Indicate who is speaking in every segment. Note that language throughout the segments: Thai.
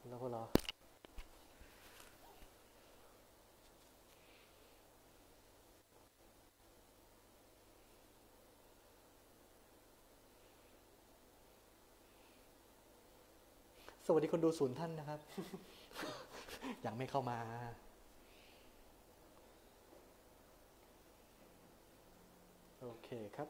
Speaker 1: แล้วพวกเราสวัสดีคนดู0 ท่านนะครับ ยังไม่เข้ามาโอเคครับ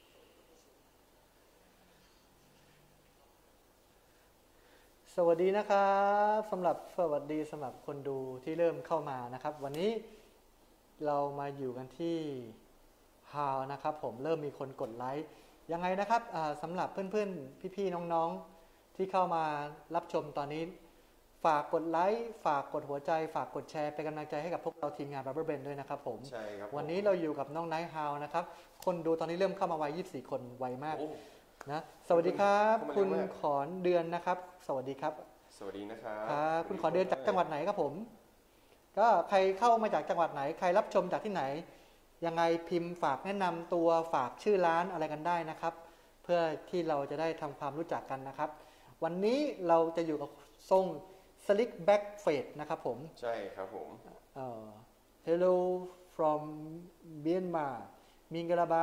Speaker 1: สวัสดีนะครับสำหรับคนดูที่เริ่มเข้ามานะครับวันนี้เรามาอยู่กันที่ How นะครับผมเริ่มมีคนกดไลค์ยังไงนะครับสำหรับเพื่อนๆพี่ๆน้องๆที่เข้ามารับชมตอนนี้ฝากกดไลค์ฝากกดหัวใจฝากกดแชร์เป็นกำลังใจให้กับพวกเราทีมงาน Rubber Band ด้วยนะครับผม
Speaker 2: ใช่ครับ
Speaker 1: วันนี้เราอยู่กับน้องไนท์ฮาวนะครับคนดูตอนนี้เริ่มเข้ามาไว24 คนไวมากนะสวัสดีครับคุณขอนเดือนนะครับสวัสดีครับ
Speaker 2: สวัสดีนะครับ
Speaker 1: ครับคุณขอนเดือนจากจังหวัดไหนครับผมก็ใครเข้ามาจากจังหวัดไหนใครรับชมจากที่ไหนยังไงพิมพ์ฝากแนะนำตัวฝากชื่อร้านอะไรกันได้นะครับเพื่อที่เราจะได้ทำความรู้จักกันนะครับวันนี้เราจะอยู่กับทรง Slick Back Fade นะครับผม
Speaker 2: ใช่ครับผม
Speaker 1: Hello from Myanmar มิงกะลาบา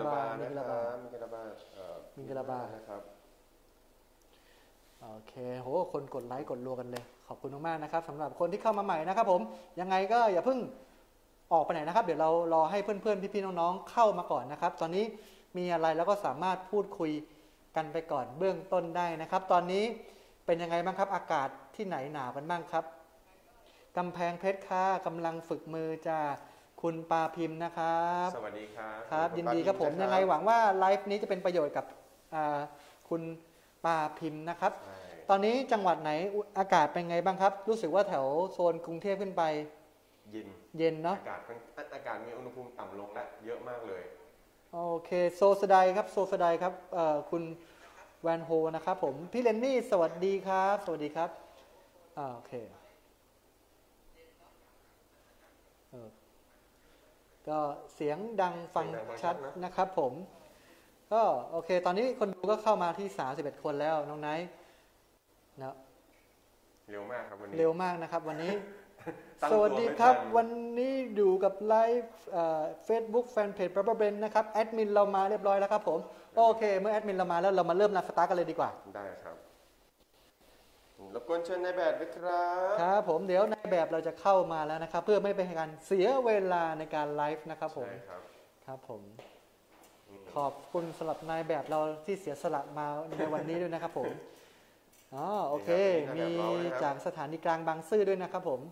Speaker 2: นะครับ
Speaker 1: โอเคโหคนกดไลค์กดรัวกันเลยขอบคุณมากๆนะครับสำหรับคนที่เข้ามาใหม่นะครับผมยังไงก็อย่าเพิ่งออกไปไหนนะครับเดี๋ยวเรารอให้เพื่อนๆพี่ๆน้องๆเข้ามาก่อนนะครับตอนนี้มีอะไรแล้วก็สามารถพูดคุยกันไปก่อนเบื้องต้นได้นะครับตอนนี้เป็นยังไงบ้างครับอากาศที่ไหนหนาวกันบ้างครับกำแพงเพชรค่ะกำลังฝึกมือจะคุณปาพิมพ์นะครับ
Speaker 2: สวัสดีครับ
Speaker 1: ครับยินดีครับผมยังไงหวังว่าไลฟ์นี้จะเป็นประโยชน์กับคุณปาพิมพ์นะครับตอนนี้จังหวัดไหนอากาศเป็นไงบ้างครับรู้สึกว่าแถวโซนกรุงเทพขึ้นไปเย็นเนาะ
Speaker 2: อากาศมีอุณหภูมิต่ำลงและเยอะมากเลย
Speaker 1: โอเคโซสไดครับคุณแวนโฮนะครับผมพี่เลนนี่สวัสดีครับสวัสดีครับโอเคก็เสียงดังฟังชัดนะครับผมก็โอเคตอนนี้คนดูก็เข้ามาที่31คนแล้วน้องไนท์นะ
Speaker 2: เร็วมากครับวันนี้
Speaker 1: เร็วมากนะครับวันนี้ สวัสดีครับวันนี้อยู่กับไลฟ์Facebook Fanpage Rubber Band นะครับแอดมินเรามาเรียบร้อยแล้วครับผมโอเคเมื่อแอดมินเรามาแล้วเรามาเริ่มสตาร์ทกันเลยดีกว่า
Speaker 2: ได้ครับรบกวนเชิญนายแบบด้วยครับ
Speaker 1: ครับผมเดี๋ยวนายแบบเราจะเข้ามาแล้วนะครับเพื่อไม่เป็นการเสียเวลาในการไลฟ์นะครับผม
Speaker 2: ใช่
Speaker 1: ครับผมขอบคุณสำหรับนายแบบเราที่เสียสละมาในวันนี้ด้วยนะครับผมโอเคมีจากสถานีกลางบางซื่อด้วยนะครับผม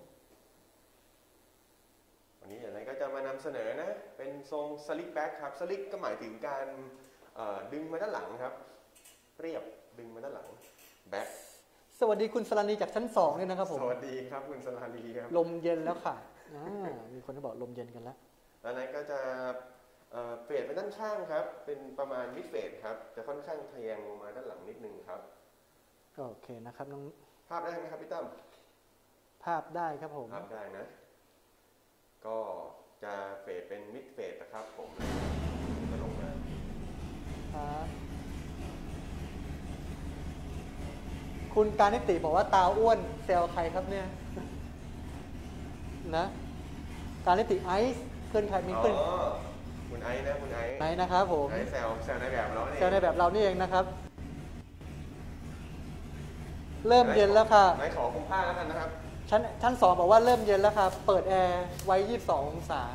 Speaker 2: วันนี้อย่างไรก็จะมานำเสนอนะเป็นทรงสลิกแบ็คครับสลิกก็หมายถึงการดึงมาด้านหลังครับเรียบดึงมาด้านหลังแบ็ค
Speaker 1: สวัสดีคุณสรานีจากชั้น2ด้วยนะครับผม
Speaker 2: สวัสดีครับคุณสรานีครับ
Speaker 1: ลมเย็นแล้วค่ะมีคนบอกลมเย็นกันแล้ว
Speaker 2: แล้วนั้นก็จะเฟดไปด้านข้างครับเป็นประมาณมิดเฟดครับจะค่อนข้างทะแยงลงมาด้านหลังนิดนึงครับ
Speaker 1: โอเคนะครับน้อง
Speaker 2: ภาพได้ไหมครับพี่ตั้ม
Speaker 1: ภาพได้ครับผม
Speaker 2: ภาพได้นะก็จะเฟดเป็นมิดเฟดนะครับผมจะลงมา
Speaker 1: คุณการนิติบอกว่าตาอ้วนเซลใครครับเนี่ยนะการนิติไอซ์เพื่อนใครมีเพื่อน
Speaker 2: คุณไอซ์นะคุณไอซ์
Speaker 1: ไหนนะครับผม
Speaker 2: ไอซ์แซลในแบบเรา
Speaker 1: แซลในแบบเรานี่เองนะครับเริ่มเย็นแล้วค่ะ
Speaker 2: ไอซ์ขอคุมผ้าแล้วกันนะครับ
Speaker 1: ชั้น2บอกว่าเริ่มเย็นแล้วค่ะเปิดแอร์ไว้22 องศา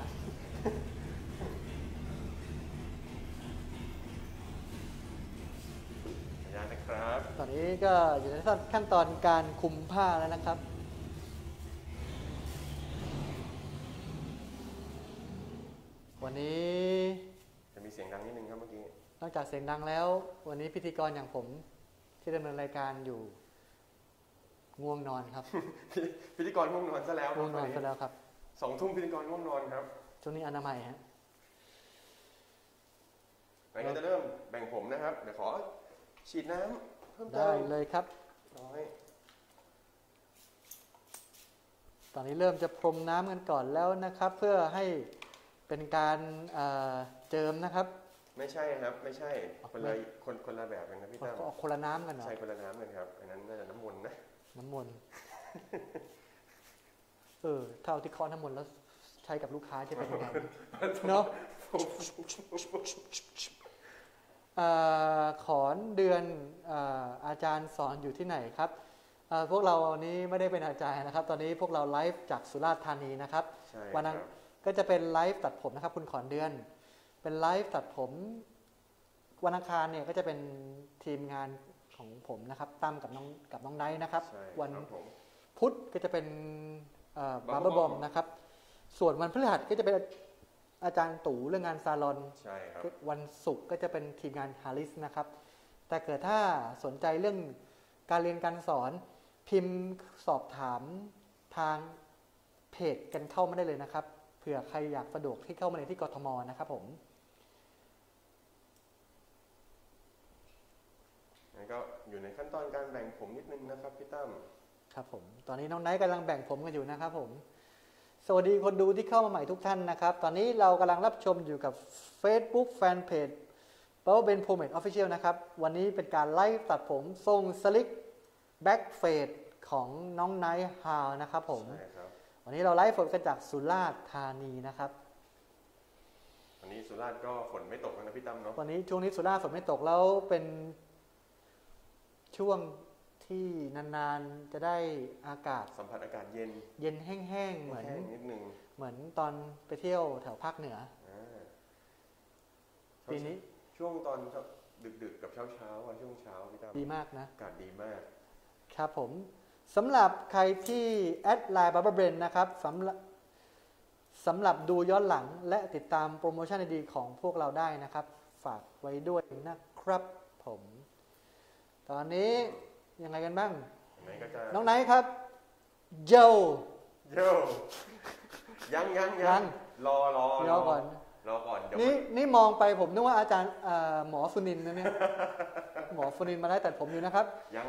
Speaker 1: ตอนนี้ก็อยู่ในขั้นตอนการคุมผ้าแล้วนะครับวันนี้
Speaker 2: จะมีเสียงดังนิดนึงครับเมื่อกี้
Speaker 1: นอกจากเสียงดังแล้ววันนี้พิธีกรอย่างผมที่ดำเนินรายการอยู่ง่วงนอนครับ
Speaker 2: พิธีกรง่วงนอนซะแล้ว
Speaker 1: ง่วงนอนซะแล้วครับ
Speaker 2: 2 ทุ่มพิธีกรง่วงนอนครับ
Speaker 1: ช่วงนี้อนามัยฮะ
Speaker 2: งั้นก็จะเริ่มแบ่งผมนะครับเดี๋ยวขอฉีดน้ำเพิ่มเติม
Speaker 1: ได้เลยครับตอนนี้เริ่มจะพรมน้ำกันก่อนแล้วนะครับเพื่อให้เป็นการเจิมนะครับ
Speaker 2: ไม่ใช่ครับไม่ใช่คนละแบบกันนะพี่ตั้ม
Speaker 1: คนละน้ำกันเหรอ
Speaker 2: ใช่คนละน้ำกันครับอันนั้นน่าจะน้ำมนต์นะ
Speaker 1: น้ำมนต์ เท่าที่เคาะน้ำมนต์แล้วใช้กับลูกค้าจะเป็นยังไงเนาะขอนเดือนอาจารย์สอนอยู่ที่ไหนครับพวกเรานี้ไม่ได้เป็นอาจารย์นะครับตอนนี้พวกเราไลฟ์จากสุราษฎร์ธานีนะครับวันนั้นก็จะเป็นไลฟ์ตัดผมนะครับคุณขอนเดือนเป็นไลฟ์ตัดผมวันอังคารเนี่ยก็จะเป็นทีมงานของผมนะครับตั้มกับน้องไนท์นะครับวันพุธก็จะเป็นบาร์เบอร์บอมนะครับส่วนวันพฤหัสก็จะเป็นอาจารย์ตู่เรื่องงานซาลอน
Speaker 2: ใช่ครับ
Speaker 1: วันศุกร์ก็จะเป็นทีมงานฮาริสนะครับแต่เกิดถ้าสนใจเรื่องการเรียนการสอนพิมพ์สอบถามทางเพจกันเข้ามาได้เลยนะครับเผื่อใครอยากสะดวกที่เข้ามาในที่กทมนะครับผม
Speaker 2: แล้วก็อยู่ในขั้นตอนการแบ่งผมนิดนึงนะครับพี่ตั้ม
Speaker 1: ครับผมตอนนี้น้องไนท์กำลังแบ่งผมกันอยู่นะครับผมสวัสดีคนดูที่เข้ามาใหม่ทุกท่านนะครับตอนนี้เรากำลังรับชมอยู่กับ Facebook Fanpage Power Ben Pomade Official นะครับวันนี้เป็นการไลฟ์ตัดผมทรงสลิกแบ็กเฟดของน้องไนท์ฮาวนะครับผมวันนี้เราไลฟ์สดกันจากสุราษฎร์ธานีนะครับ
Speaker 2: วันนี้สุราษฎร์ก็ฝนไม่ตกนะพี่ตั้มเนาะ
Speaker 1: วันนี้ช่วงนี้สุราษฎร์ฝนไม่ตกแล้วเป็นช่วงที่นานๆจะได้อากาศ
Speaker 2: สัมผัสอากาศเย็น
Speaker 1: เย็นแห้งๆเหมือน
Speaker 2: นิดนึง
Speaker 1: เหมือนตอนไปเที่ยวแถวภาคเหนือปีนี้
Speaker 2: ช่วงตอนดึกๆกับเช้าช่วงเช้าพี่ตั้ม
Speaker 1: ดีมากนะ
Speaker 2: อากาศดีมาก
Speaker 1: ครับผมสำหรับใครที่แอดไลน์Barber Brainนะครับสำหรับดูย้อนหลังและติดตามโปรโมชั่นดีๆของพวกเราได้นะครับฝากไว้ด้วยนะครับผมตอนนี้ยังไงกันบ้างน้องไนท์ครับโยยัง
Speaker 2: รอ
Speaker 1: ก่อนนี่มองไปผมนึกว่าอาจารย์หมอสุนินนะเนี่ยหมอสุนินมาได้แต่ผมอยู่นะครับ
Speaker 2: ยัง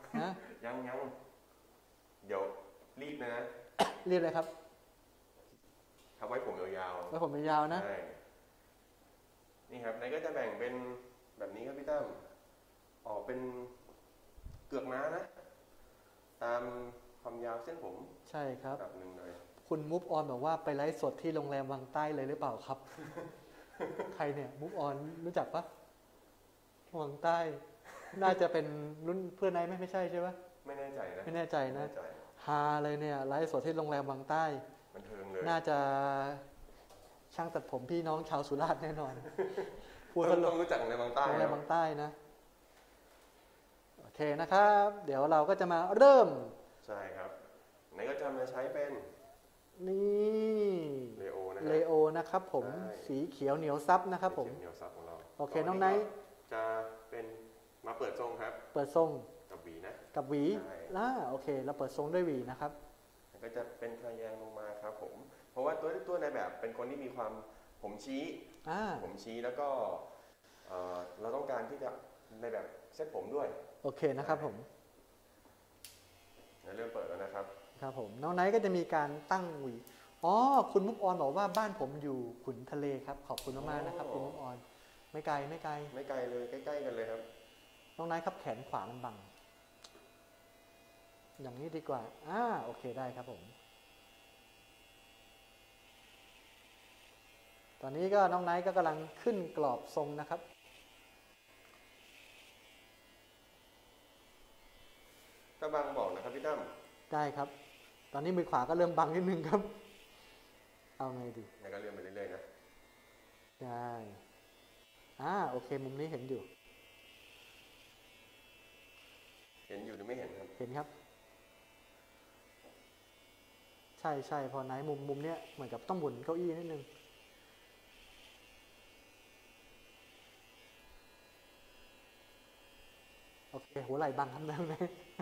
Speaker 2: เดี๋ยวรีบนะ
Speaker 1: รีบเลยครับ
Speaker 2: ครับไว้ผมยาว
Speaker 1: ไว้ผมยาวนะ
Speaker 2: นี่ครับนายก็จะแบ่งเป็นแบบนี้ครับพี่ตั้มออกเป็นเกือกม้านะตามความยาวเส้นผม
Speaker 1: ใช่ครับ
Speaker 2: แบบนึงเลย
Speaker 1: คุณมูฟออนบอกว่าไปไลฟ์สดที่โรงแรมวังใต้เลยหรือเปล่าครับ ใครเนี่ยมูฟออนรู้จักปะวังใต้น่าจะเป็นรุ่นเพื่อนนายไม่ใช่ใช่ปะ
Speaker 2: ไม่แน่ใจ
Speaker 1: นะฮาเลยเนี่ยไลฟ์สดที่โรงแรมวังใต้
Speaker 2: บันเทิงเลย
Speaker 1: น่าจะช่างตัดผมพี่น้องชาวสุราษฎร์แน่นอน
Speaker 2: ต้องรู้จักในวังใต้
Speaker 1: โรงแรมวังใต้นะโอเคนะครับเดี๋ยวเราก็จะมาเริ่ม
Speaker 2: ใช่ครับไหนก็จะมาใช้เป็น
Speaker 1: นี่เลโอนะครับผมสีเขียวเหนียวซับนะครับผม
Speaker 2: เหนียวซับของเรา
Speaker 1: โอเคน้องไนท์
Speaker 2: จะเป็นมาเปิดทรงครับ
Speaker 1: เปิดทรง
Speaker 2: กับหวีนะ
Speaker 1: กับหวีโอเคเราเปิดทรงด้วยหวีนะครับ
Speaker 2: ก็จะเป็นทะแยงลงมาครับผมเพราะว่าตัวในแบบเป็นคนที่มีความผมชี้แล้วก็เราต้องการที่จะในแบบเส้นผมด้วย
Speaker 1: โอเคนะครับผม
Speaker 2: เริ่มเปิดแล้วนะครับ
Speaker 1: ครับผมน้องไนท์ก็จะมีการตั้งหวีคุณมุกออนบอกว่าบ้านผมอยู่ขุนทะเลครับขอบคุณมากๆนะครับคุณมุกออนไม่ไกล
Speaker 2: เลยใกล้ๆกันเลยครับ
Speaker 1: น้องไนท์ครับแขนขวามันบังอย่างนี้ดีกว่าโอเคได้ครับผมตอนนี้ก็น้องไนท์ก็กำลังขึ้นกรอบทรงนะครับ
Speaker 2: ถ้าบังบอกนะครับพี่ตั้ม
Speaker 1: ได้ครับตอนนี้มือขวาก็เริ่มบังนิดนึงครับเอาไงดี
Speaker 2: แล้วก็เลื่อนไปเรื่อยๆนะ
Speaker 1: ได้โอเคมุมนี้เห็นอยู่
Speaker 2: หรือไม่เห็นครับ
Speaker 1: เห็นครับใช่พอไหนมุมเนี้ยเหมือนกับต้องหมุนเก้าอี้นิดนึงโอเคหัวไหล่บังทำได้ไหม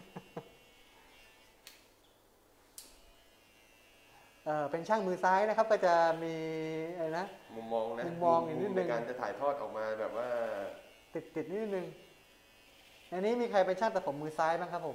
Speaker 1: เป็นช่างมือซ้ายนะครับก็จะมีอะไรนะ
Speaker 2: มุมมอง
Speaker 1: อีกนิดนึง
Speaker 2: ในการจะถ่ายทอดออกมาแบบว่า
Speaker 1: ติดนิดนึงอันนี้มีใครเป็นช่างตัดผมมือซ้ายบ้างครับผม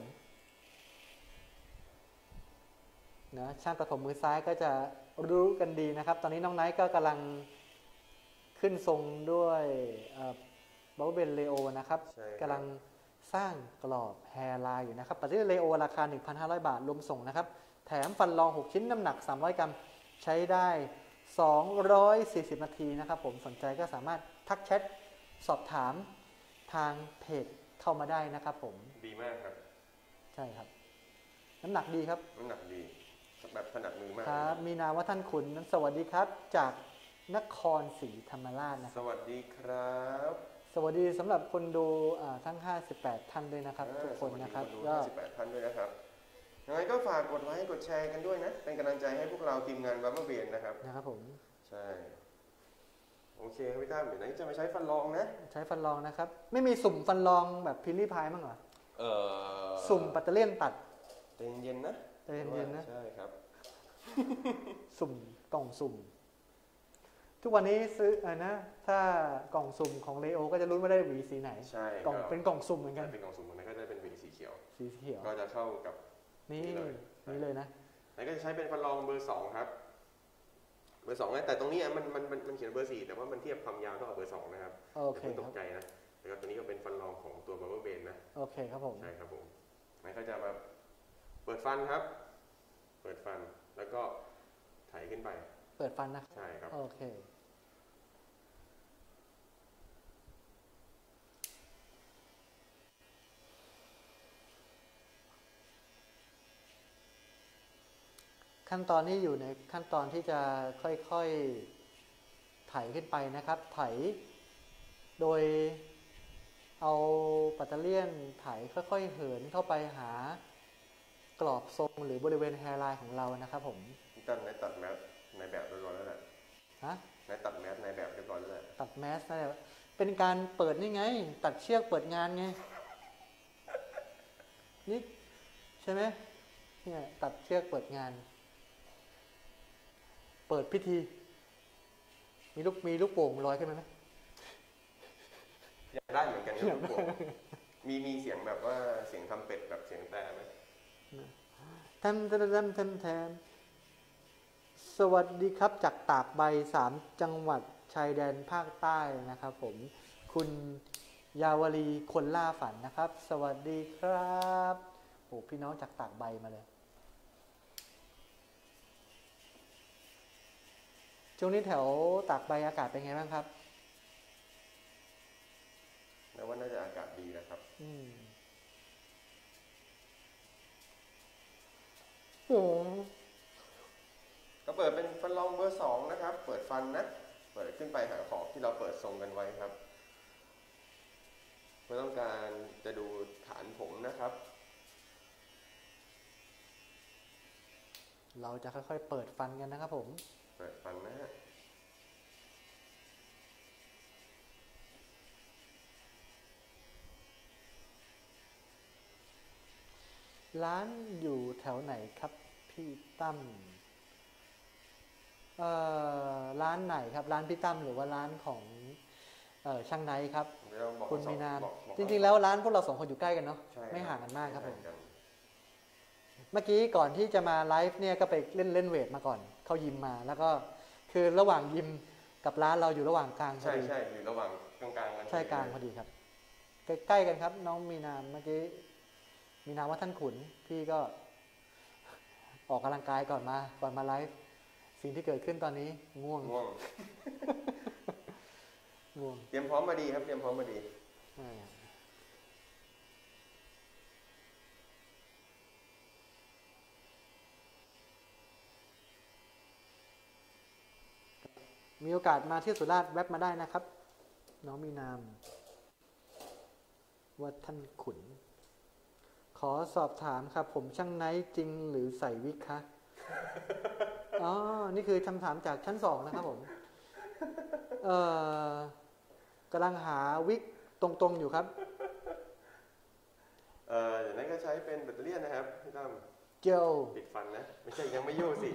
Speaker 1: นะช่างตัดผมมือซ้ายก็จะรู้กันดีนะครับตอนนี้น้องไนท์ก็กำลังขึ้นทรงด้วยBarber Brain Leo นะครับกำลังสร้างกรอบแฮร์ไลน์อยู่นะครับปัตเตอร์เลโอราคา 1,500 บาทรวมส่งนะครับแถมฟันรอง6ชิ้นน้ำหนัก300 กรัมใช้ได้240 นาทีนะครับผมสนใจก็สามารถทักแชทสอบถามทางเพจเข้ามาได้นะครับผม
Speaker 2: ดีมากครับ
Speaker 1: ใช่ครับน้ำหนักดีครับ
Speaker 2: น้ำหนักดีแบบถนัดมือมาก
Speaker 1: ครับมีนาว่าท่านขุนสวัสดีครับจากนครศรีธรรมราชนะ
Speaker 2: สวัสดีครับ
Speaker 1: สวัสดีสำหรับคนดูทั้ง58ท่านด้วยนะครับทุกคนนะครับ
Speaker 2: ก็58ท่านด้วยนะครับยังไงก็ฝากกดไลค์กดแชร์กันด้วยนะเป็นกำลังใจให้พวกเราทีมงานบัมเบิลเบนนะครับ
Speaker 1: ผม
Speaker 2: ใช่โอเคครับพี่ตั้มเดี๋ยวนี้จะไปใช้ฟันรองนะ
Speaker 1: ใช้ฟันรองนะครับไม่มีสุ่มฟันรองแบบพิลลี่พายมั้งเหรอสุ่มปัตเตอร์เลียนตัด
Speaker 2: เย็นๆนะ
Speaker 1: เย็นๆนะ
Speaker 2: ใช่ครับ
Speaker 1: สุ่มกล่องสุ่มทุกวันนี้ซื้อนะถ้ากล่องสุ่มของเลโอก็จะลุ้นว่าได้หวีสีไหน
Speaker 2: ใช่
Speaker 1: กล่องเป็นกล่องสุ่มเหมือนกัน
Speaker 2: เป็นกล่องสุ่มเหมือนกันก็จะเป็นหวีสีเขียว
Speaker 1: ก็
Speaker 2: จะเข้ากับ
Speaker 1: นี่เลยนะ
Speaker 2: แล้วก็จะใช้เป็นฟันรองเบอร์2ครับเบอร์2นะแต่ตรงนี้มันเขียนเบอร์4แต่ว่ามันเทียบความยาวเท่ากับเบอร์2นะครับ
Speaker 1: โอเค
Speaker 2: ตกใจนะแล้วตัวนี้ก็เป็นฟันรองของตัวบัมเบิลเบนนะ
Speaker 1: โอเคครับผม
Speaker 2: ใช่ครับผมมันก็จะแบบเปิดฟันครับเปิดฟันแล้วก็ไถขึ้นไป
Speaker 1: เปิดฟันนะ
Speaker 2: ใช่ครับ
Speaker 1: โอเคขั้นตอนนี้อยู่ในขั้นตอนที่จะค่อยๆไถขึ้นไปนะครับไถโดยเอาปัตเตอร์เลียนไถค่อยๆเหินเข้าไปหากรอบทรงหรือบริเวณแฮร์ไลน์ของเรานะครับผม
Speaker 2: ตั้งในตัดแมสในแบบเรียบร้อยแล้วแหละในตัดแมสในแบบเรียบร้อยแล้วแหละ
Speaker 1: ตัดแมสนะเป็นการเปิดนี่ไงตัดเชือกเปิดงานไงนี่ใช่ไหมเนี่ยตัดเชือกเปิดงานเปิดพิธีมีลูกโป่งลอยขึ้นไหม
Speaker 2: อยากได้เหมือนกันครับลูกโป่งมีเสียงแบบว่าเสียงทำเป็ดแบบเสียงแต่ไหม
Speaker 1: แทนสวัสดีครับจากตากใบ3จังหวัดชายแดนภาคใต้นะครับผมคุณยาวลีคนล่าฝันนะครับสวัสดีครับโอ้พี่น้องจากตากใบมาเลยช่วงนี้แถวตากใบอากาศเป็นไงบ้างครับ
Speaker 2: แล้วว่าน่าจะอากาศดีนะครับ
Speaker 1: โอ้
Speaker 2: ก็เปิดเป็นฟันรองเบอร์2นะครับเปิดฟันนะเปิดขึ้นไปหาขอบที่เราเปิดทรงกันไว้ครับเพื่อต้องการจะดูฐานผมนะครับ
Speaker 1: เราจะค่อยๆเปิดฟันกันนะครับผม
Speaker 2: เปิดฟันนะฮะ
Speaker 1: ร้านอยู่แถวไหนครับพี่ตั้มร้านไหนครับร้านพี่ตั้มหรือว่าร้านของช่างไนท์ครับคุณมีนามจริงๆแล้วร้านพวกเรา2คนอยู่ใกล้กันเนาะไม่ห่างกันมากครับผมเมื่อกี้ก่อนที่จะมาไลฟ์เนี่ยก็ไปเล่นเวทมาก่อนเข้ายิมมาแล้วก็คือระหว่างยิมกับร้านเราอยู่ระหว่างกลางพอดี
Speaker 2: ใช่อยู่ระหว่างกลาง
Speaker 1: ใช่กลางพอดีครับใกล้ๆกันครับน้องมีนามเมื่อกี้มีนามว่าท่านขุนพี่ก็ออกกำลังกายก่อนมาไลฟ์สิ่งที่เกิดขึ้นตอนนี้ง่วง
Speaker 2: เตรียมพร้อมมาดีครับเตรียมพร้อมมาดี
Speaker 1: มีโอกาสมาที่สุราษฎร์แวะมาได้นะครับน้องมีนามว่าท่านขุนขอสอบถามครับผมช่างไนท์จริงหรือใส่วิกคะอ๋อนี่คือคำถามจากชั้น2นะครับผมกำลังหาวิกตรงๆอยู่ครับ
Speaker 2: อย่างนั้นก็ใช้เป็นแบตเตอรี่นะครับพี่ตั้ม
Speaker 1: เจล
Speaker 2: ปิดฟันนะไม่ใช่ยังไม่ยู่สิ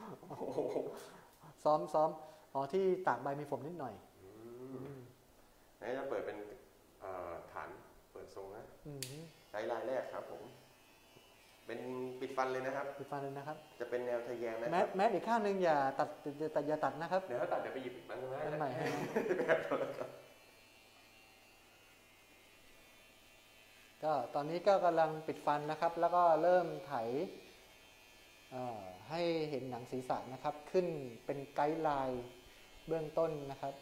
Speaker 1: ซ้อมอ๋อที่ตากใบมีผมนิดหน่อย
Speaker 2: นี่จะเปิดเป็นฐานเปิดทรงนะใช้ลายแรกครับผมเป็นปิดฟันเลยนะครับ
Speaker 1: ปิดฟันเลยนะครับ
Speaker 2: จะเป็นแนวทะแยงนะ
Speaker 1: แม้อีกข้างนึงอย่าตัดนะครับ
Speaker 2: เดี๋ยวถ้าตัดเดี๋ยวไปหยิบมัน
Speaker 1: ใหม่ก็ตอนนี้ก็กำลังปิดฟันนะครับ แล้วก็เริ่มไถให้เห็นหนังศีรษะนะครับ ขึ้นเป็นไกด์ไลน์เบื้องต้นนะครับ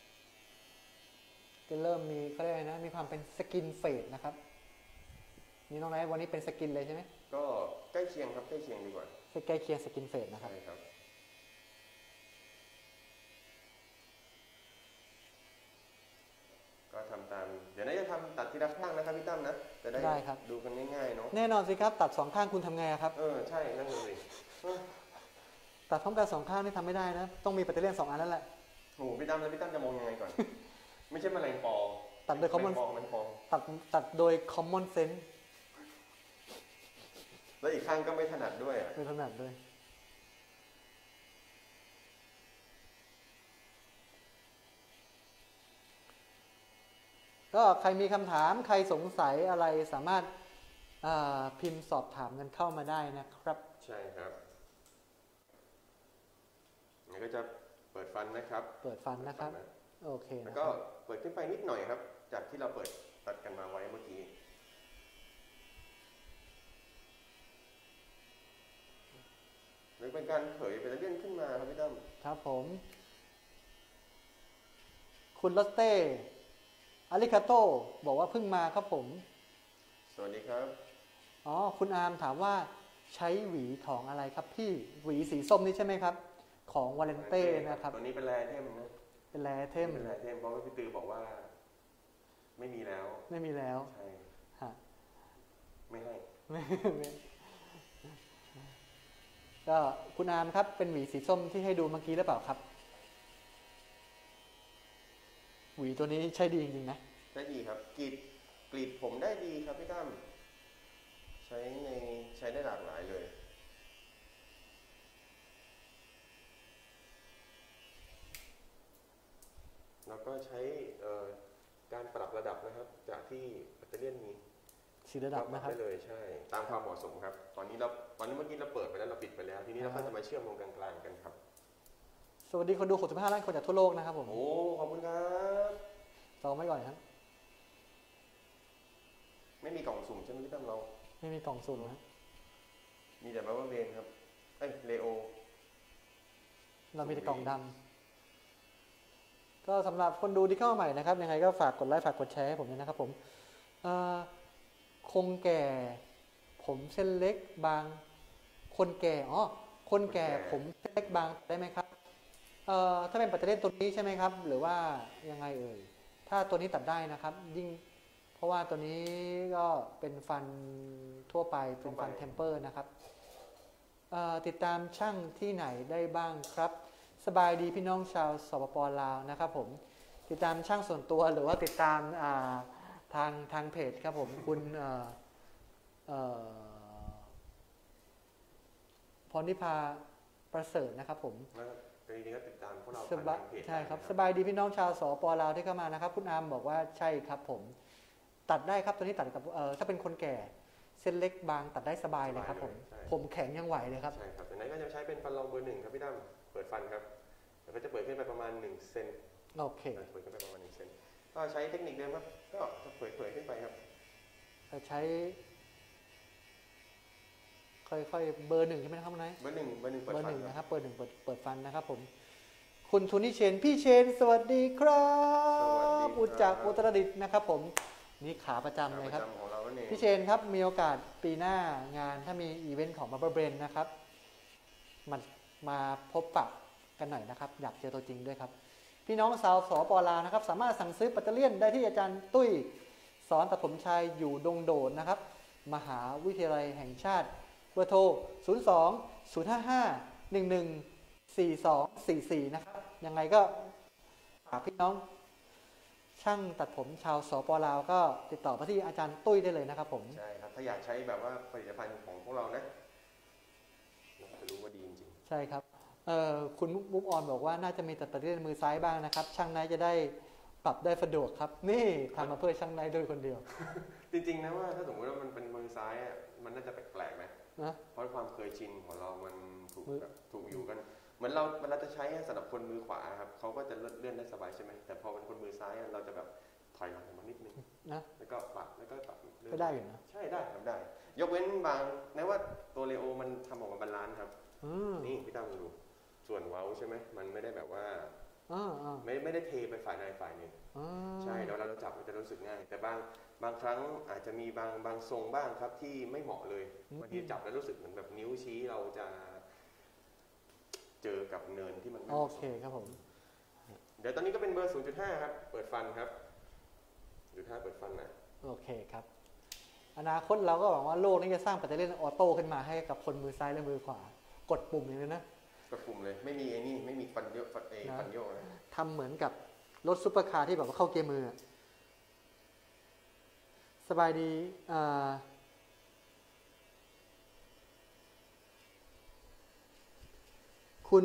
Speaker 1: จะเริ่มมีเขาเรียกอะไรนะมีความเป็นสกินเฟดนะครับนี่น้องไนท์วันนี้เป็นสกินเลยใช่ไหม
Speaker 2: ก็ใกล้เคียงครับใกล้เคียงดีกว่า
Speaker 1: ใกล้เคียงสกินเฟดนะครับ
Speaker 2: ใช่ครับก็ทำตามเดี๋ยวน่าจะทำตัดทีละข้างนะครับพี่ตั้มนะจะได้ดูกันง่ายๆเนาะ
Speaker 1: แน่นอนสิครับตัด2ข้างคุณทำไงครับ
Speaker 2: ใช่นั่นเลย
Speaker 1: ตัดพร้อมกัน2ข้างนี่ทำไม่ได้นะต้องมีแบตเตอรี่2 อันแล้วแหละ
Speaker 2: โอ้พี่ตั้มแล้วพี่ตั้มจะมองยังไงก่อนไม่ใช่แมลงปอ
Speaker 1: ตัดโดย common ตัดโดย common sense
Speaker 2: แล้วอีกข้างก็ไม่ถนัดด้วย
Speaker 1: ไม่ถนัดด้วยก็ใครมีคำถามใครสงสัยอะไรสามารถพิมพ์สอบถามกันเข้ามาได้นะครับ
Speaker 2: ใช่ครับนี่ก็จะเปิดฟันนะครับ
Speaker 1: เปิดฟันนะครับโอเค
Speaker 2: แล้วก็เปิดขึ้นไปนิดหน่อยครับจากที่เราเปิดตัดกันมาไว้เมื่อกี้หรือเป็นการเผยเป็นเรื่องขึ้นมาครับพี่ตั้ม
Speaker 1: ครับผมคุณลอตเต้อาริคาโตบอกว่าเพิ่งมาครับผม
Speaker 2: สวัสดีครับ
Speaker 1: คุณอาร์มถามว่าใช้หวีของอะไรครับพี่หวีสีส้มนี่ใช่ไหมครับของวาเลนเต้นะครับ
Speaker 2: ตอนนี้เป็นแรเทมนะ
Speaker 1: เป็นแรเทม
Speaker 2: เพราะว่าพี่ตือบอกว่าไม่มีแล้ว
Speaker 1: ใช่ฮะ
Speaker 2: ไม่ให้
Speaker 1: ก็คุณอาร์มครับเป็นหวีสีส้มที่ให้ดูเมื่อกี้หรือเปล่าครับหวีตัวนี้ใช้ดีจริงๆนะ
Speaker 2: ใช้ดีครับกรีดผมได้ดีครับพี่ตั้มใช้ได้หลากหลายเลยแล้วก็ใช้การปรับระดับนะครับจากที่แบตเตอรี่มี
Speaker 1: 4 ระดับนะครับ
Speaker 2: ได้เลยใช่ตามความเหมาะสมครับตอนนี้เมื่อกี้เราเปิดไปแล้วเราปิดไปแล้วทีนี้เราก็จะมาเชื่อมตรงกลางๆกันครับ
Speaker 1: สวัสดีคนดู65 ล้านคนจากทั่วโลกนะครับผม
Speaker 2: โอ้ขอบคุณครับ
Speaker 1: ซ้อมไว้ก่อนครับ
Speaker 2: ไม่มีกล่องสุ่มใช่ไหมพี่ตั้มเรา
Speaker 1: ไม่มีกล่องสุ่มนะ
Speaker 2: มีแต่บัฟเฟอร์เบนครับเลโอ
Speaker 1: เรามีแต่กล่องดำก็สำหรับคนดูที่เข้าใหม่นะครับยังไงก็ฝากกดไลค์ฝากกดแชร์ให้ผมด้วยนะครับผมคงแก่ผมเส้นเล็กบางคนแก่คนแก่ผมเส้นเล็กบางได้ไหมครับถ้าเป็นปัตเตอร์ตัวนี้ใช่ไหมครับหรือว่ายังไงถ้าตัวนี้ตัดได้นะครับยิ่งเพราะว่าตัวนี้ก็เป็นฟันทั่วไปเป็นฟันเทมเปอร์นะครับติดตามช่างที่ไหนได้บ้างครับสบายดีพี่น้องชาวสปป.ลาวนะครับผมติดตามช่างส่วนตัวหรือว่าติดตามทางเพจครับผมคุณพรนิพาประเสริฐนะครับผม
Speaker 2: จริงๆก็ติดตามพวกเรา
Speaker 1: ทางเพจใช่ครับสบายดีพี่น้องชาวสปป.ลาวที่เข้ามานะครับคุณอาร์มบอกว่าใช่ครับผมตัดได้ครับตัวนี้ตัดกับถ้าเป็นคนแก่เส้นเล็กบางตัดได้สบายเลยครับผมแข็งยังไหวเลยครับ
Speaker 2: ใช่ครับแต่ไหนก็จะใช้เป็นฟันรองเบอร์ 1ครับพี่ตั้มเปิดฟันครับแล้วก็จะเปิดขึ้นไปประมาณ1 เซน
Speaker 1: โอเค
Speaker 2: เปิดขึ้นไปประมาณ1 เซนก็ใช้เทคนิคเดิมครับก็จะเปิดขึ้นไปครับ
Speaker 1: ใช้ค่อยๆเบอร์ 1ใช่ไหมครับนาย
Speaker 2: เบอร์ 1เปิดฟัน
Speaker 1: นะครับเบอร์ 1เปิดฟันนะครับผมคุณทุนิเชนพี่เชนสวัสดีครับอุจากอุตรดิตถ์นะครับผมนี่ขาประจำเลยครับพี่เชนครับมีโอกาสปีหน้างานถ้ามีอีเวนต์ของ Barber Brain นะครับมาพบปะกันหน่อยนะครับอยากเจอตัวจริงด้วยครับพี่น้องสาวสปลาวนะครับสามารถสั่งซื้อปัตเตอร์เลียนได้ที่อาจารย์ตุ้ยสอนตัดผมชายอยู่ดงโดดนะครับมหาวิทยาลัยแห่งชาติเบอร์โทร02-055-114244นะครับยังไงก็ฝากพี่น้องช่างตัดผมชาวสปลาวก็ติดต่อมาที่อาจารย์ตุ้ยได้เลยนะครับผม
Speaker 2: ใช่ครับถ้าอยากใช้แบบว่าผลิตภัณฑ์ของพวกเรานะจะรู้ว่าดีจริง
Speaker 1: ใช่ครับคุณมุกออนบอกว่าน่าจะมีตัดเล่นมือซ้ายบ้างนะครับช่างนายจะได้ปรับได้สะดวกครับนี่ทำมาเพื่อช่างนายโดยคนเดียว
Speaker 2: จริงๆนะว่าถ้าสมมติว่ามันเป็นมือซ้ายมันน่าจะแปลกๆไหมนะเพราะความเคยชินของเรามันถูกอยู่กันเหมือนเราจะใช้สำหรับคนมือขวาครับเขาก็จะเลื่อนได้สบายใช่ไหมแต่พอเป็นคนมือซ้ายเราจะแบบถอยหลังออกมานิดนึง
Speaker 1: นะ
Speaker 2: แล้วก็ปัดแล้วก็ปัด
Speaker 1: ก็ได้อยู่นะ
Speaker 2: ใช่ได้ครับได้ยกเว้นบางนะว่าตัวเลโอมันทำออกมาบาลานซ์ครับนี่พี่ตั้มดูส่วนเว้าใช่ไหมมันไม่ได้แบบว่าไม่ได้เทไปฝ่ายใดฝ่ายหนึ่งใช่แล้วเราจับมันจะรู้สึกง่ายแต่บางครั้งอาจจะมีบางทรงบ้างครับที่ไม่เหมาะเลยบางทีจับแล้วรู้สึกเหมือนแบบนิ้วชี้เราจะเจอกับเนินที่มันไม่
Speaker 1: โอเคครับผม
Speaker 2: เดี๋ยวตอนนี้ก็เป็นเบอร์ 0.5 ครับเปิดฟันครับ0.5เปิดฟันนะ
Speaker 1: โอเคครับอนาคตเราก็หวังว่าโลกนี้จะสร้างปัตเตอร์เล่นออโต้ขึ้นมาให้กับคนมือซ้ายและมือขวากดปุ่มอย่างนี้นะ
Speaker 2: กดปุ่มเลยไม่มีไอ้นี่ไม่มีฟันโยกฟันโยกนะ
Speaker 1: ทำเหมือนกับรถซุปเปอร์คาร์ที่แบบว่าเข้าเกียร์มือสบายดีคุณ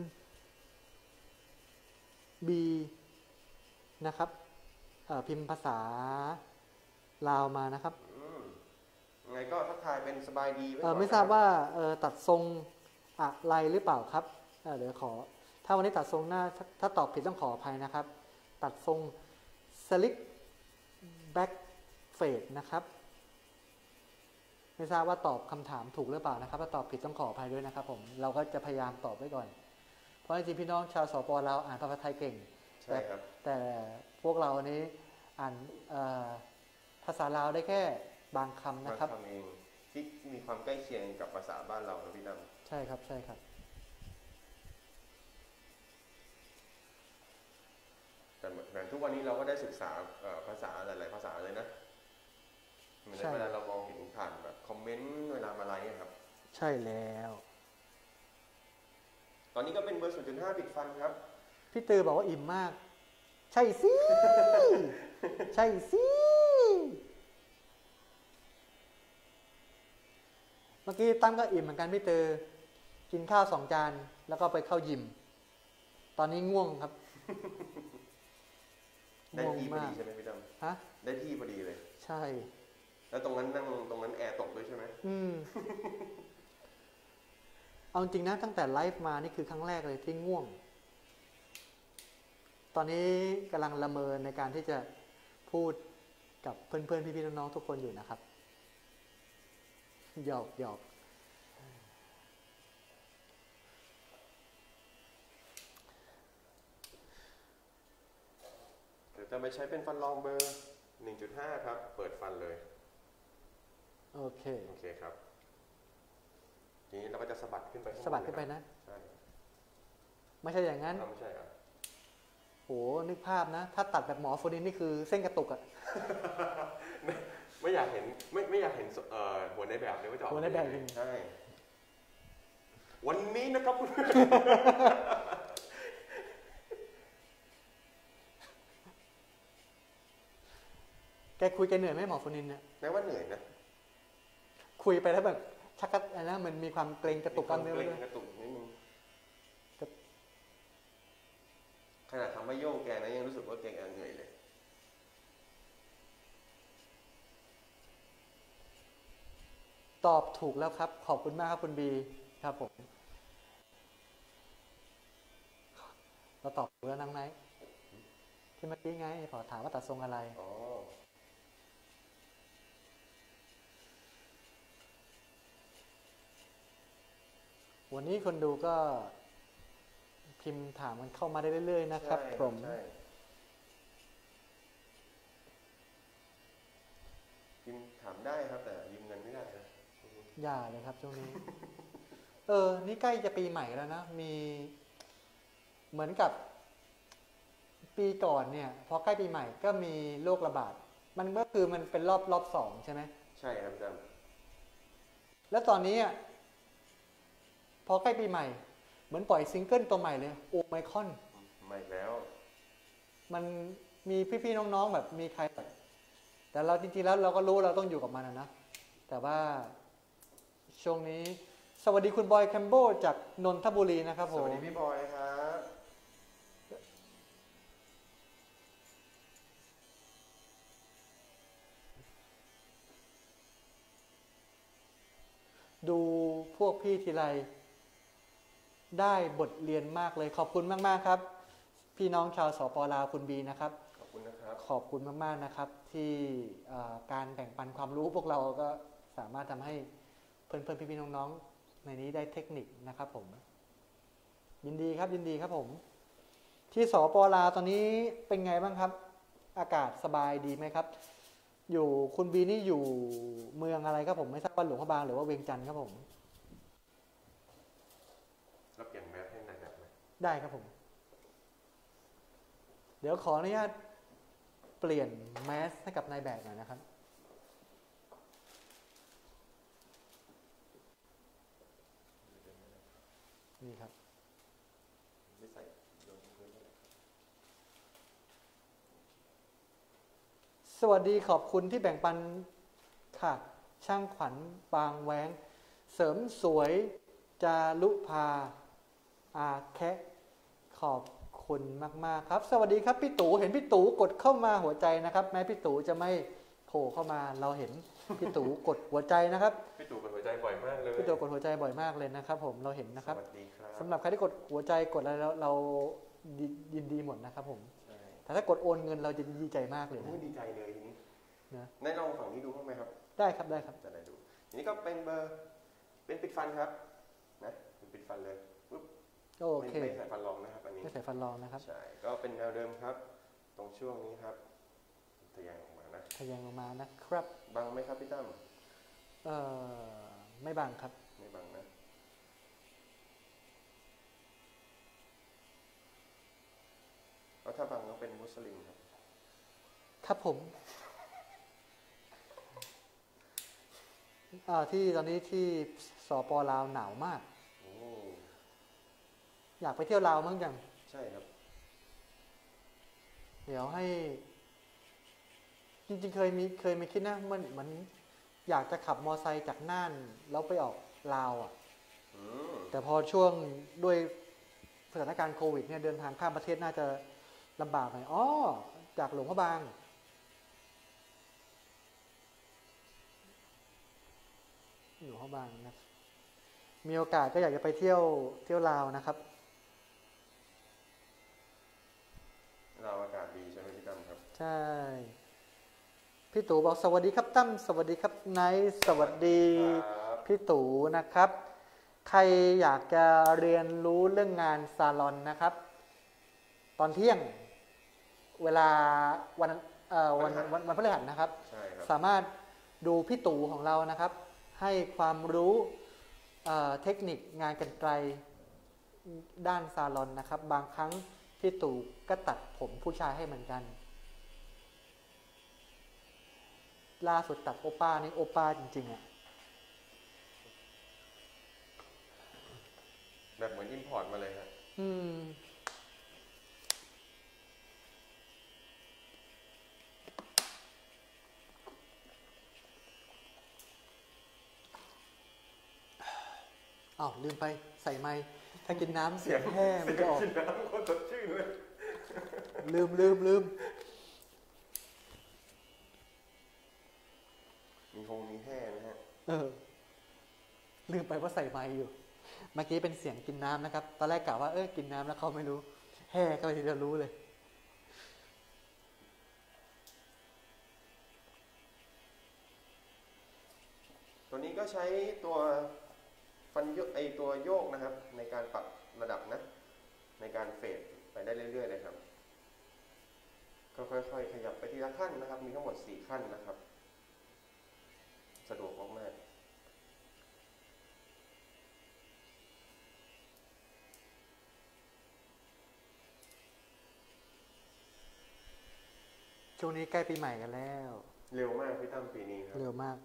Speaker 1: บีนะครับพิมพ์ภาษาลาวมานะครับ
Speaker 2: ไงก็ทักทายเป็นสบายดี
Speaker 1: ไม่ทราบว่าตัดทรงอะไรหรือเปล่าครับเดี๋ยวขอถ้าวันนี้ตัดทรงหน้าถ้าตอบผิดต้องขออภัยนะครับตัดทรงสลิกแบ็กเฟดนะครับไม่ทราบว่าตอบคำถามถูกหรือเปล่านะครับถ้าตอบผิดต้องขออภัยด้วยนะครับผมเราก็จะพยายามตอบไว้ก่อนเพราะจริงๆพี่น้องชาวสป.ลาวอ่านภาษาไทยเก่ง
Speaker 2: ใช่ครับ
Speaker 1: แต่พวกเรานี้อ่านภาษาลาวได้แค่บางคำนะครับ
Speaker 2: บางคำเองที่มีความใกล้เคียงกับภาษาบ้านเรานะพี่ดำ
Speaker 1: ใช่ครับใช่ครับ
Speaker 2: แต่เหมือนทุกวันนี้เราก็ได้ศึกษาภาษาหลายๆภาษาเลยนะเหมือนเวลาเรามองเห็นผ่านแบบคอมเมนต์เวลามาไลฟ์ครับ
Speaker 1: ใช่แล้ว
Speaker 2: ตอนนี้ก็เป็นเบอร์ 0.5 ปิดฟันครับ
Speaker 1: พี่ตือบอกว่าอิ่มมากใช่สิใช่สิเมื่อกี้ตั้มก็อิ่มเหมือนกันพี่ตือกินข้าว2 จานแล้วก็ไปเข้ายิมตอนนี้ง่วงครับ
Speaker 2: ได้ที่พอดีใช่ไหมพี่ตั้ม
Speaker 1: ฮะ
Speaker 2: ได้ที่พอดีเลย
Speaker 1: ใช่
Speaker 2: แล้วตรงนั้นแอร์ตกด้วยใช่ไหม
Speaker 1: เอาจริงนะตั้งแต่ไลฟ์มานี่คือครั้งแรกเลยที่ง่วงตอนนี้กำลังละเมอในการที่จะพูดกับเพื่อนๆพี่ๆน้องๆทุกคนอยู่นะครับหยอกเ
Speaker 2: ดี๋ยวจะไปใช้เป็นฟันรองเบอร์ 1.5 ครับเปิดฟันเลย
Speaker 1: โอเค
Speaker 2: ครับทีนี้เราก็จะสะบัดขึ้นไป
Speaker 1: สะบัดขึ้นไปนะ
Speaker 2: ใช่
Speaker 1: ไม่ใช่อย่างนั้น
Speaker 2: ไม่ใช่ครับ
Speaker 1: โหนึกภาพนะถ้าตัดแบบหมอโฟนินนี่คือเส้นกระตุกอะ
Speaker 2: ไม่อยากเห็นไม่อยากเห็นหัวในแบบเลยว่าจะออก
Speaker 1: หัวในแบบจริง
Speaker 2: ใช่วันนี้นะครับคุณ
Speaker 1: แกคุยแกเหนื่อยไหมหมอโฟนินเนี่ย
Speaker 2: แม้ว่าเหนื่อยนะ
Speaker 1: คุยไปแล้วแบบชักอะไรนะมันมีความเกรงกระตุกกล้ามเนื้อ
Speaker 2: ด้วยกระตุกนิดนึงขนาดทำไม่โยกแกนะยังรู้สึกว่าแกเหนื่อยเลย
Speaker 1: ตอบถูกแล้วครับขอบคุณมากครับคุณบีครับผมเราตอบถูกแล้วนังไนท์ที่เมื่อกี้ไงขอถามว่าตัดทรงอะไรวันนี้คนดูก็พิมพ์ถามมันเข้ามาได้เรื่อยๆนะครับผม
Speaker 2: พิมพ์ถามได้ครับแต่ยืมเงินไม่ได้นะ
Speaker 1: อย่าเลยครับช่วงนี้นี่ใกล้จะปีใหม่แล้วนะมีเหมือนกับปีก่อนเนี่ยพอใกล้ปีใหม่ก็มีโรคระบาดมันก็คือมันเป็นรอบ2ใช่ไหม
Speaker 2: ใช่ครับอาจารย์
Speaker 1: แล้วตอนนี้พอใกล้ปีใหม่เหมือนปล่อยซิงเกิลตัวใหม่เลยโอไมคอน
Speaker 2: ใหม่แล้ว
Speaker 1: มันมีพี่ๆน้องๆแบบมีใครแต่เราจริงๆแล้วเราก็รู้เราต้องอยู่กับมันนะแต่ว่าช่วงนี้สวัสดีคุณบอยแคมโบจากนนทบุรีนะครับผม
Speaker 2: สวัสดีพี่บอยครับ
Speaker 1: ดูพวกพี่ทีไรได้บทเรียนมากเลยขอบคุณมากๆครับพี่น้องชาวสป.ลาวคุณบีนะครับ
Speaker 2: ขอบคุณนะครับ
Speaker 1: ขอบคุณมากๆนะครับที่การแบ่งปันความรู้พวกเราก็สามารถทำให้เพื่อนๆพี่ๆน้องๆในนี้ได้เทคนิคนะครับผมยินดีครับผมที่สป.ลาวตอนนี้เป็นไงบ้างครับอากาศสบายดีไหมครับอยู่คุณบีนี่อยู่เมืองอะไรครับผมไม่ทราบว่าหลวงพระบางหรือว่าเวียงจันทร์ครับผม
Speaker 2: รับเปลี่ยนแมสให้นายแบบไหม
Speaker 1: ได้ครับผมเดี๋ยวขออนุญาตเปลี่ยนแมสให้กับนายแบบหน่อยนะครับนี่ครับ
Speaker 2: ไม่ใส่โยนพื้น
Speaker 1: สวัสดีขอบคุณที่แบ่งปันค่ะช่างขวัญบางแว้งเสริมสวยจารุภาอาแคะขอบคุณมากๆครับสวัสดีครับพี่ตู่เห็นพี่ตู่กดเข้ามาหัวใจนะครับแม้พี่ตู่จะไม่โผล่เข้ามาเราเห็นพี่ตู่กดหัวใจนะครับ
Speaker 2: พี่ตู่กดหัวใจบ่อยมากเลย
Speaker 1: พี่ตู่กดหัวใจบ่อยมากเลยนะครับผมเราเห็นนะครับ
Speaker 2: สวัสดีครับ
Speaker 1: สำหรับใครที่กดหัวใจกดอะไรเรายินดีหมดนะครับผมแต่ถ้ากดโอนเงินเราจะดีใจมากเลยนะ
Speaker 2: ดีใจเลยทีนี้นะได้ลองฝั่งนี้ดูบ้างไหมครับ
Speaker 1: ได้ครับ
Speaker 2: จะได้ดูทีนี้ก็เป็นเบอร์เป็นปิดฟันครับนะเป็นปิดฟันเลยปุ๊บ
Speaker 1: โอเค
Speaker 2: ไม่ใส่ฟันรองนะครับอันนี้
Speaker 1: ไม่ใส่ฟันรองนะครับ
Speaker 2: ใช่ก็เป็นแนวเดิมครับตรงช่วงนี้ครับทะแยงออกมานะ
Speaker 1: ทะแยงออกมานะครับ
Speaker 2: บังไหมครับพี่ตั้ม
Speaker 1: ไม่บังครับ
Speaker 2: ไม่บังนะแล้วถ้าบังก็เป็นมุสลิมครับ
Speaker 1: ครับผมที่ตอนนี้ที่สป.ลาวหนาวมากอยากไปเที่ยวลาวมั้งจัง
Speaker 2: ใช่ครับ
Speaker 1: เดี๋ยวให้จริงๆเคยมีคิดนะมันอยากจะขับมอไซค์จากน่านแล้วไปออกลาวอ่ะแต่พอช่วงด้วยสถานการณ์โควิดเนี่ยเดินทางข้ามประเทศน่าจะลำบากหน่อยจากหลวงพระบางหลวงพระบางนะมีโอกาสก็อยากจะไปเที่ยวลาวนะครับ
Speaker 2: ลาวอากาศดีใช่ไหมพี่ตั้มครับ
Speaker 1: ใช่พี่ตู่บอกสวัสดีครับตั้มสวัสดีครับไนท์สวัสดีพี่ตู่นะครับใครอยากจะเรียนรู้เรื่องงานซาลอนนะครับตอนเที่ยงเวลาวันพฤหัสนะครับสามารถดูพี่ตู่ของเรานะครับให้ความรู้เทคนิคงานกรรไกรด้านซาลอนนะครับบางครั้งพี่ตู่ก็ตัดผมผู้ชายให้เหมือนกันล่าสุดตัดโอป้านี่โอป้าจริงๆอ่ะ
Speaker 2: แบบเหมือนอิมพอร์ตมาเลยครับ
Speaker 1: ลืมไปใส่ไมค์ถ้ากินน้ำเสียงแห้มันจะออก
Speaker 2: กินน้ำคนสดชื่นเลย
Speaker 1: ลืม
Speaker 2: มีแห้นะฮะ
Speaker 1: ลืมไปว่าใส่ไมค์อยู่เมื่อกี้เป็นเสียงกินน้ำนะครับตอนแรกกะว่ากินน้ำแล้วเขาไม่รู้แห่เข้าไปทีเดียวรู้เลย
Speaker 2: ตัวนี้ก็ใช้ตัวฟันตัวโยกนะครับในการปรับระดับนะในการเฟดไปได้เรื่อยๆเลยครับก็ค่อยๆขยับไปทีละขั้นนะครับมีทั้งหมด4ขั้นนะครับสะดวกมาก
Speaker 1: ช่วงนี้ใกล้ปีใหม่กันแล้ว
Speaker 2: เร็วมากพี่ตั้มปีนี้ครับ
Speaker 1: เร็วมาก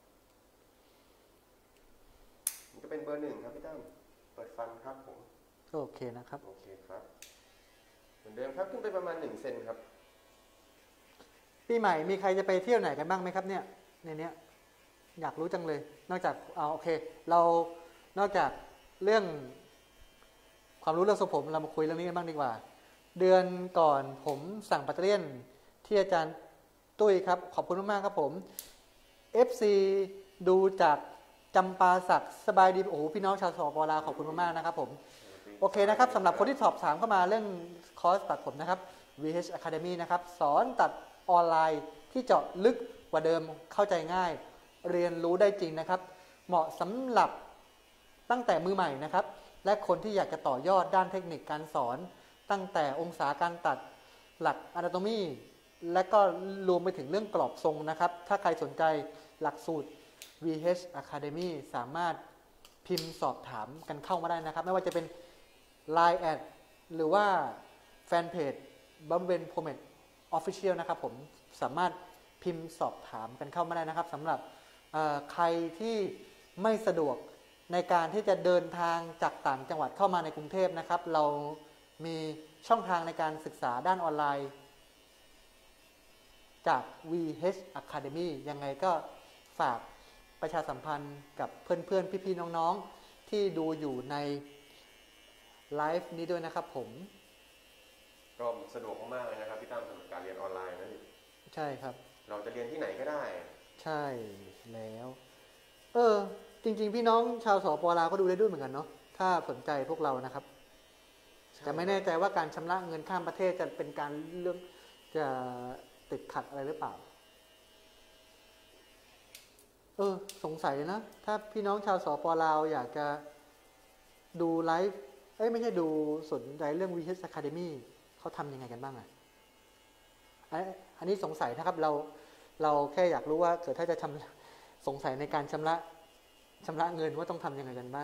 Speaker 2: มันก็เป็นเบอร์ 1ครับพี่ตั้มเปิดฟันครับผม
Speaker 1: โอเคนะครับ
Speaker 2: โอเคครับเหมือนเดิมครับขึ้นไปประมาณ1 เซนครับ
Speaker 1: ปีใหม่มีใครจะไปเที่ยวไหนกันบ้างไหมครับเนี่ยในเนี้ยอยากรู้จังเลยนอกจากโอเคเรานอกจากเรื่องความรู้เรื่องทรงผมเรามาคุยเรื่องนี้กันบ้างดีกว่าเดือนก่อนผมสั่งปัตเตอร์เลียนที่อาจารย์ตุ้ยครับขอบคุณมากครับผม FC ดูจากจำปาสักสบายดีโอ้โหพี่น้องชาวสป.ลาวขอบคุณมากๆนะครับผมโอเคนะครับสำหรับคนที่สอบถามเข้ามาเรื่องคอร์สตัดผมนะครับ VH Academy นะครับสอนตัดออนไลน์ที่เจาะลึกกว่าเดิมเข้าใจง่ายเรียนรู้ได้จริงนะครับเหมาะสำหรับตั้งแต่มือใหม่นะครับและคนที่อยากจะต่อยอดด้านเทคนิคการสอนตั้งแต่องศาการตัดหลัก Anatomy และก็รวมไปถึงเรื่องกรอบทรงนะครับถ้าใครสนใจหลักสูตร VH Academy สามารถพิมพ์สอบถามกันเข้ามาได้นะครับไม่ว่าจะเป็น Line แอดหรือว่าแฟนเพจบัมเบนโพเมตออฟฟิเชียลนะครับผมสามารถพิมพ์สอบถามกันเข้ามาได้นะครับสำหรับใครที่ไม่สะดวกในการที่จะเดินทางจากต่างจังหวัดเข้ามาในกรุงเทพนะครับเรามีช่องทางในการศึกษาด้านออนไลน์จาก VH Academy ยังไงก็ฝากประชาสัมพันธ์กับเพื่อนๆพี่ๆน้องๆที่ดูอยู่ในไลฟ์นี้ด้วยนะครับผม
Speaker 2: ก็สะดวกมากเลยนะครับพี่ตั้มสำหรับการเรียนออนไลน์นะ
Speaker 1: ใช่ครับ
Speaker 2: เราจะเรียนที่ไหนก็ได้
Speaker 1: ใช่แล้วจริงๆพี่น้องชาวสปลาวก็ดูได้ด้วยเหมือนกันเนาะถ้าสนใจพวกเรานะครับแต่ไม่แน่ใจว่าการชำระเงินข้ามประเทศจะเป็นการเรื่องจะติดขัดอะไรหรือเปล่าสงสัยนะถ้าพี่น้องชาวสปลาวอยากจะดูไลฟ์ไม่ใช่ดูสนใจเรื่อง VH Academy เขาทำยังไงกันบ้างอันนี้สงสัยนะครับเราแค่อยากรู้ว่าเกิดถ้าจะสงสัยในการชำระเงินว่าต้องทำยังไงกันบ้าง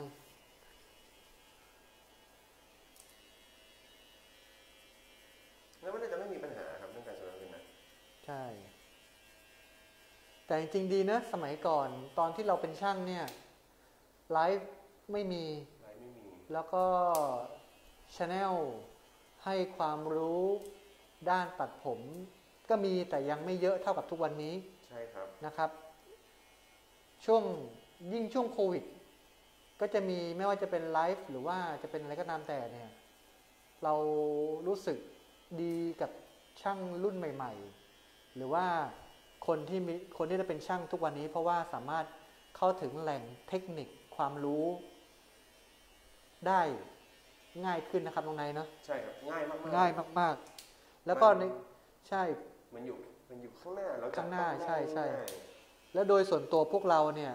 Speaker 2: แล้วมันจะไม่มีปัญหาครับเรื่องการชำระเงินนะ
Speaker 1: ใช่แต่จริงๆดีนะสมัยก่อนตอนที่เราเป็นช่างเนี่ยไลฟ์ไม่มีแล้วก็ Channel ให้ความรู้ด้านตัดผมก็มีแต่ยังไม่เยอะเท่ากับทุกวันนี้
Speaker 2: ใช่ครับ
Speaker 1: นะครับช่วงโควิดก็จะมีไม่ว่าจะเป็นไลฟ์หรือว่าจะเป็นอะไรก็ตามแต่เนี่ยเรารู้สึกดีกับช่างรุ่นใหม่ๆหรือว่าคนที่จะเป็นช่างทุกวันนี้เพราะว่าสามารถเข้าถึงแหล่งเทคนิคความรู้ได้ง่ายขึ้นนะครับน้องนายเนาะ
Speaker 2: ใช่ครับง่ายมาก
Speaker 1: ง่ายมากๆแล้วก็ใช่
Speaker 2: มันอยู่ข้างหน้าแล้ว
Speaker 1: ข้างหน้าใช่แล้วโดยส่วนตัวพวกเราเนี่ย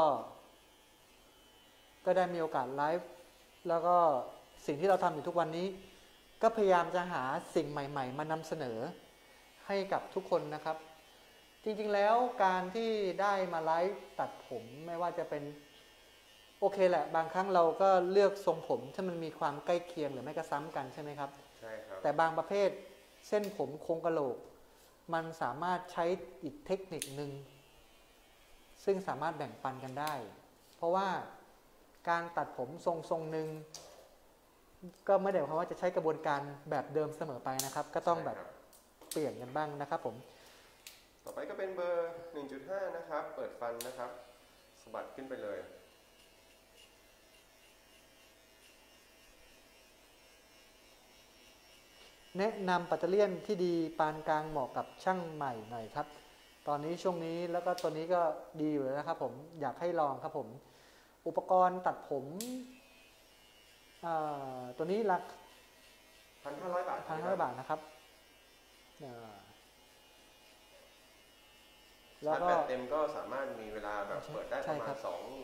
Speaker 1: ก็ได้มีโอกาสไลฟ์แล้วก็สิ่งที่เราทำอยู่ทุกวันนี้ก็พยายามจะหาสิ่งใหม่ๆมานำเสนอให้กับทุกคนนะครับจริงๆแล้วการที่ได้มาไลฟ์ตัดผมไม่ว่าจะเป็นโอเคแหละบางครั้งเราก็เลือกทรงผมที่มันมีความใกล้เคียงหรือไม่ก็ซ้ำกันใช่ไหมครับ
Speaker 2: ใช่ครับ
Speaker 1: แต่บางประเภทเส้นผมโครงกะโหลกมันสามารถใช้อีกเทคนิคนึงซึ่งสามารถแบ่งปันกันได้เพราะว่าการตัดผมทรงหนึ่งก็ไม่ได้หมายความว่าจะใช้กระบวนการแบบเดิมเสมอไปนะครับก็ต้องแบบเปลี่ยนกันบ้างนะครับผม
Speaker 2: ต่อไปก็เป็นเบอร์ 1.5 นะครับเปิดฟันนะครับสะบัดขึ้นไปเลย
Speaker 1: แนะนำปัตเตอร์เลียนที่ดีปานกลางเหมาะกับช่างใหม่หน่อยครับตอนนี้ช่วงนี้แล้วก็ตัวนี้ก็ดีอยู่แล้วนะครับผมอยากให้ลองครับผมอุปกรณ์ตัดผมตัวนี้ราคา
Speaker 2: 1,500 บาท
Speaker 1: 1,500 บาทนะครับ
Speaker 2: แล้วก็เต็มก็สามารถมีเวลาแบบเปิดได้ประมาณ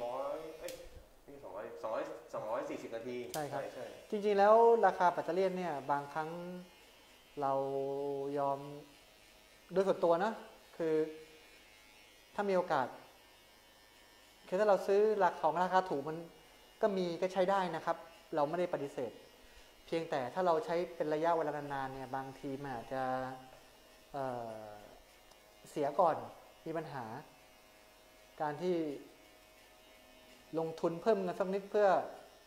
Speaker 2: 240 นาที
Speaker 1: ใช่ครับจริงๆแล้วราคาปัตเตอร์เลียนเนี่ยบางครั้งเรายอมโดยส่วนตัวนะคือถ้ามีโอกาสคือถ้าเราซื้อราคาถูกมันก็มีก็ใช้ได้นะครับเราไม่ได้ปฏิเสธเพียงแต่ถ้าเราใช้เป็นระยะเวลานานๆเนี่ยบางทีมันอาจจะเสียก่อนมีปัญหาการที่ลงทุนเพิ่มเงินสักนิดเพื่อ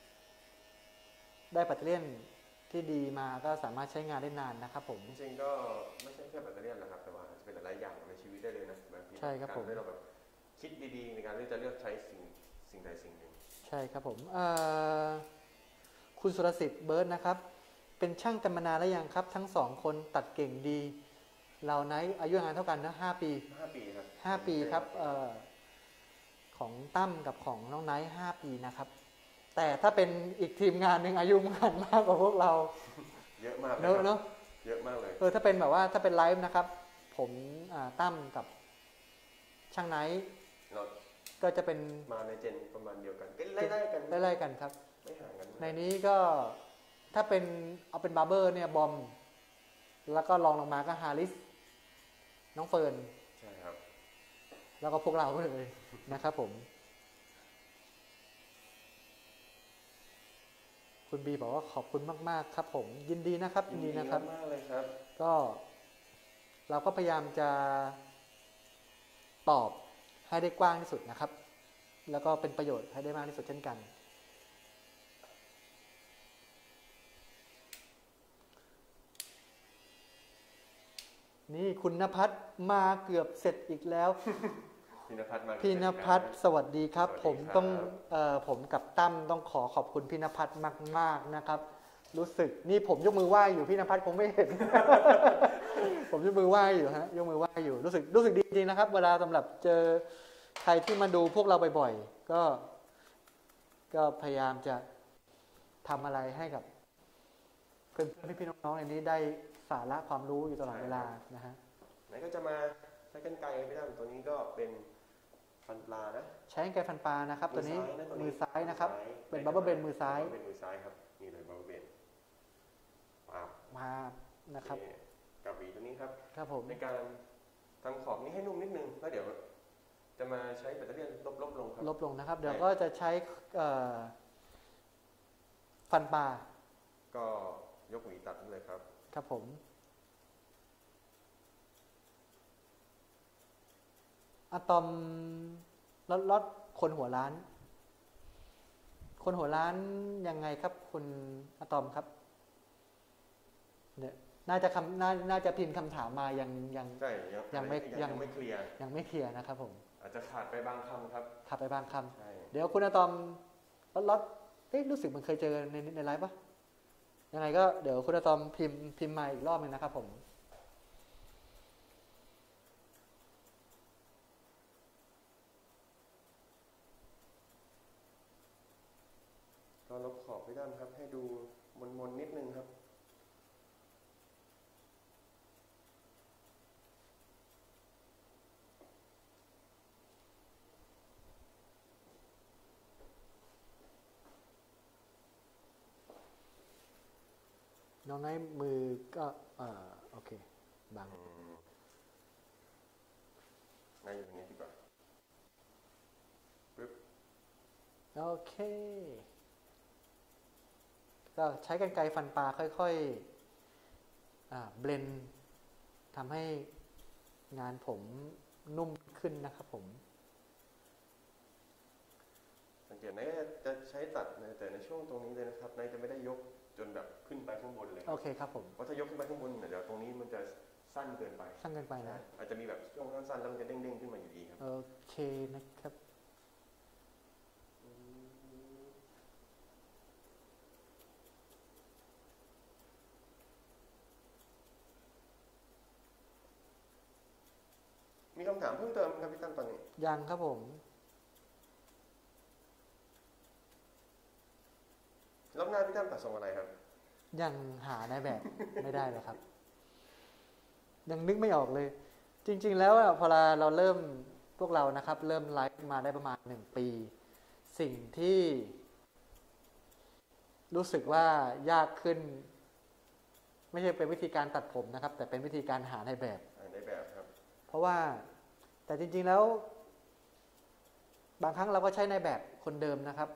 Speaker 1: ได้ปัตเตอร์เลียนที่ดีมาก็สามารถใช้งานได้นานนะครับผม
Speaker 2: จริงๆก็ไม่ใช่แค่ปัตเตอร์เลียนนะครับแต่ว่าจะเป็นหลายอย่างในชีวิตได้เลยนะบางที
Speaker 1: ใช่ครับผม
Speaker 2: ให้เราแบบคิดดีๆในการที่จะเลือกใช้สิ่งใดสิ่งหนึ่ง
Speaker 1: ใช่ครับผมคุณสุรสิทธิ์เบิร์ดนะครับเป็นช่างกันมานานแล้วยังครับทั้ง2คนตัดเก่งดีเราไนท์อายุงานเท่ากันนะ5 ปี
Speaker 2: ครับ
Speaker 1: 5 ปีครับของตั้มกับของน้องไนท์5 ปีนะครับแต่ถ้าเป็นอีกทีมงานหนึ่งอายุงานมากกว่าพวกเรา
Speaker 2: เยอะมาก
Speaker 1: เนอะ
Speaker 2: เยอะมากเลย
Speaker 1: ถ้าเป็นแบบว่าถ้าเป็นไลฟ์นะครับผมตั้มกับช่างไนท์ก็จะเป็น
Speaker 2: มาในเจนประมาณเดียวกันไล่ๆกัน
Speaker 1: ไล่ๆกันครับ
Speaker 2: ไม่ห่างกัน
Speaker 1: ในนี้ก็ถ้าเป็นเอาเป็นบาร์เบอร์เนี่ยบอมแล้วก็ลองลงมาก็ฮาริสน้องเฟิร์น
Speaker 2: ใช่ครับ
Speaker 1: แล้วก็พวกเราเลยนะครับผมคุณบีบอกว่าขอบคุณมากๆครับผมยินดีนะครับยินดีนะครับ
Speaker 2: มากเลยครับ
Speaker 1: ก็เราก็พยายามจะตอบให้ได้กว้างที่สุดนะครับแล้วก็เป็นประโยชน์ให้ได้มากที่สุดเช่นกันนี่คุณณภัทรมาเกือบเสร็จอีกแล้ว
Speaker 2: พี่ณภัทรมา
Speaker 1: พี่ณภัทรสวัสดีครับผมต้องผมกับตั้มต้องขอบคุณพี่ณภัทรมากๆนะครับรู้สึกนี่ผมยกมือไหว้อยู่พี่ณภัทรคงไม่เห็น ผมยกมือไหว้อยู่ฮะยกมือไหว้อยู่รู้สึกดีจริงนะครับเวลาสำหรับเจอใครที่มาดูพวกเราบ่อยๆก็พยายามจะทำอะไรให้กับเพื่อนๆพี่ๆน้องๆในนี้ได้สาระความรู้อยู่ตลอดเวลานะฮะ
Speaker 2: ไหนก็จะมาใช้กรรไกรพี่ตั้มตัวนี้ก็เป็นฟันปลานะ
Speaker 1: ใช้กรรไกรฟันปลานะครับตัวนี้มือซ้ายนะครับเป็นบับเบิ้ลเบนมือซ้าย
Speaker 2: เป็นมือซ้ายครับนี่เลยบับเบิ้ลเบน
Speaker 1: มานะครับ
Speaker 2: กับหวีตัวนี้ครับ
Speaker 1: ครับผม
Speaker 2: ในการทำขอบนี้ให้นุ่มนิดนึงแล้วเดี๋ยวจะมาใช้แบตเตอรี่ลบลงครับ
Speaker 1: ลบลงนะครับเดี๋ยวก็จะใช้ฟันปลา
Speaker 2: ก็ยกหวีตัดเลยครับ
Speaker 1: ครับผมอะตอมลดคนหัวล้านยังไงครับคุณอะตอมครับเนี่ยน่าจะพิมพ์คำถามมายังไม่
Speaker 2: เคลียร์
Speaker 1: นะครับผม
Speaker 2: อาจจะขาดไปบางคำครับ
Speaker 1: ขาดไปบางคำเดี๋ยวคุณอะตอมลดรู้สึกมันเคยเจอในไลฟ์ปะยังไงก็เดี๋ยวคุณอะตอมพิมพ์มาอีกรอบนึงนะครับผม
Speaker 2: ก็ลบขอบไปด้านครับให้ดูมนนิดนึงครับ
Speaker 1: น้องไอ้มือก็โอเคบัง
Speaker 2: ง่ายอยู่ตรงนี้ดีกว่าปึ๊บ
Speaker 1: โอเคก็ใช้กรรไกรฟันปลาค่อยๆเบลนทำให้งานผมนุ่มขึ้นนะครับผม
Speaker 2: สังเกตนายจะใช้ตัดแต่ในช่วงตรงนี้เลยนะครับนายจะไม่ได้ยกจนแบบขึ้นไปข้างบนเลย
Speaker 1: โอเคครับผม
Speaker 2: เพราะถ้ายกขึ้นไปข้างบนเดี๋ยวตรงนี้มันจะสั้นเกินไป
Speaker 1: นะ
Speaker 2: อาจจะมีแบบช่วงสั้นๆแล้วมันจะเด้งๆขึ้นมาอยู่ดีครับ
Speaker 1: โอเคนะครับ
Speaker 2: มีคำถามเพิ่มเติมครับพี่ตั้มตอนนี้
Speaker 1: ยังครับผม
Speaker 2: รอบหน้าพี่ตั้มตัดทรงอะไรครับ
Speaker 1: ยังหาในแบบไม่ได้เลยครับยังนึกไม่ออกเลยจริงๆแล้วพอเราเริ่มพวกเรานะครับเริ่มไลฟ์มาได้ประมาณ1 ปีสิ่งที่รู้สึกว่ายากขึ้นไม่ใช่เป็นวิธีการตัดผมนะครับแต่เป็นวิธีการหาในแบบ
Speaker 2: ครับ
Speaker 1: เพราะว่าแต่จริงๆแล้วบางครั้งเราก็ใช้ในแบบคนเดิมนะครับ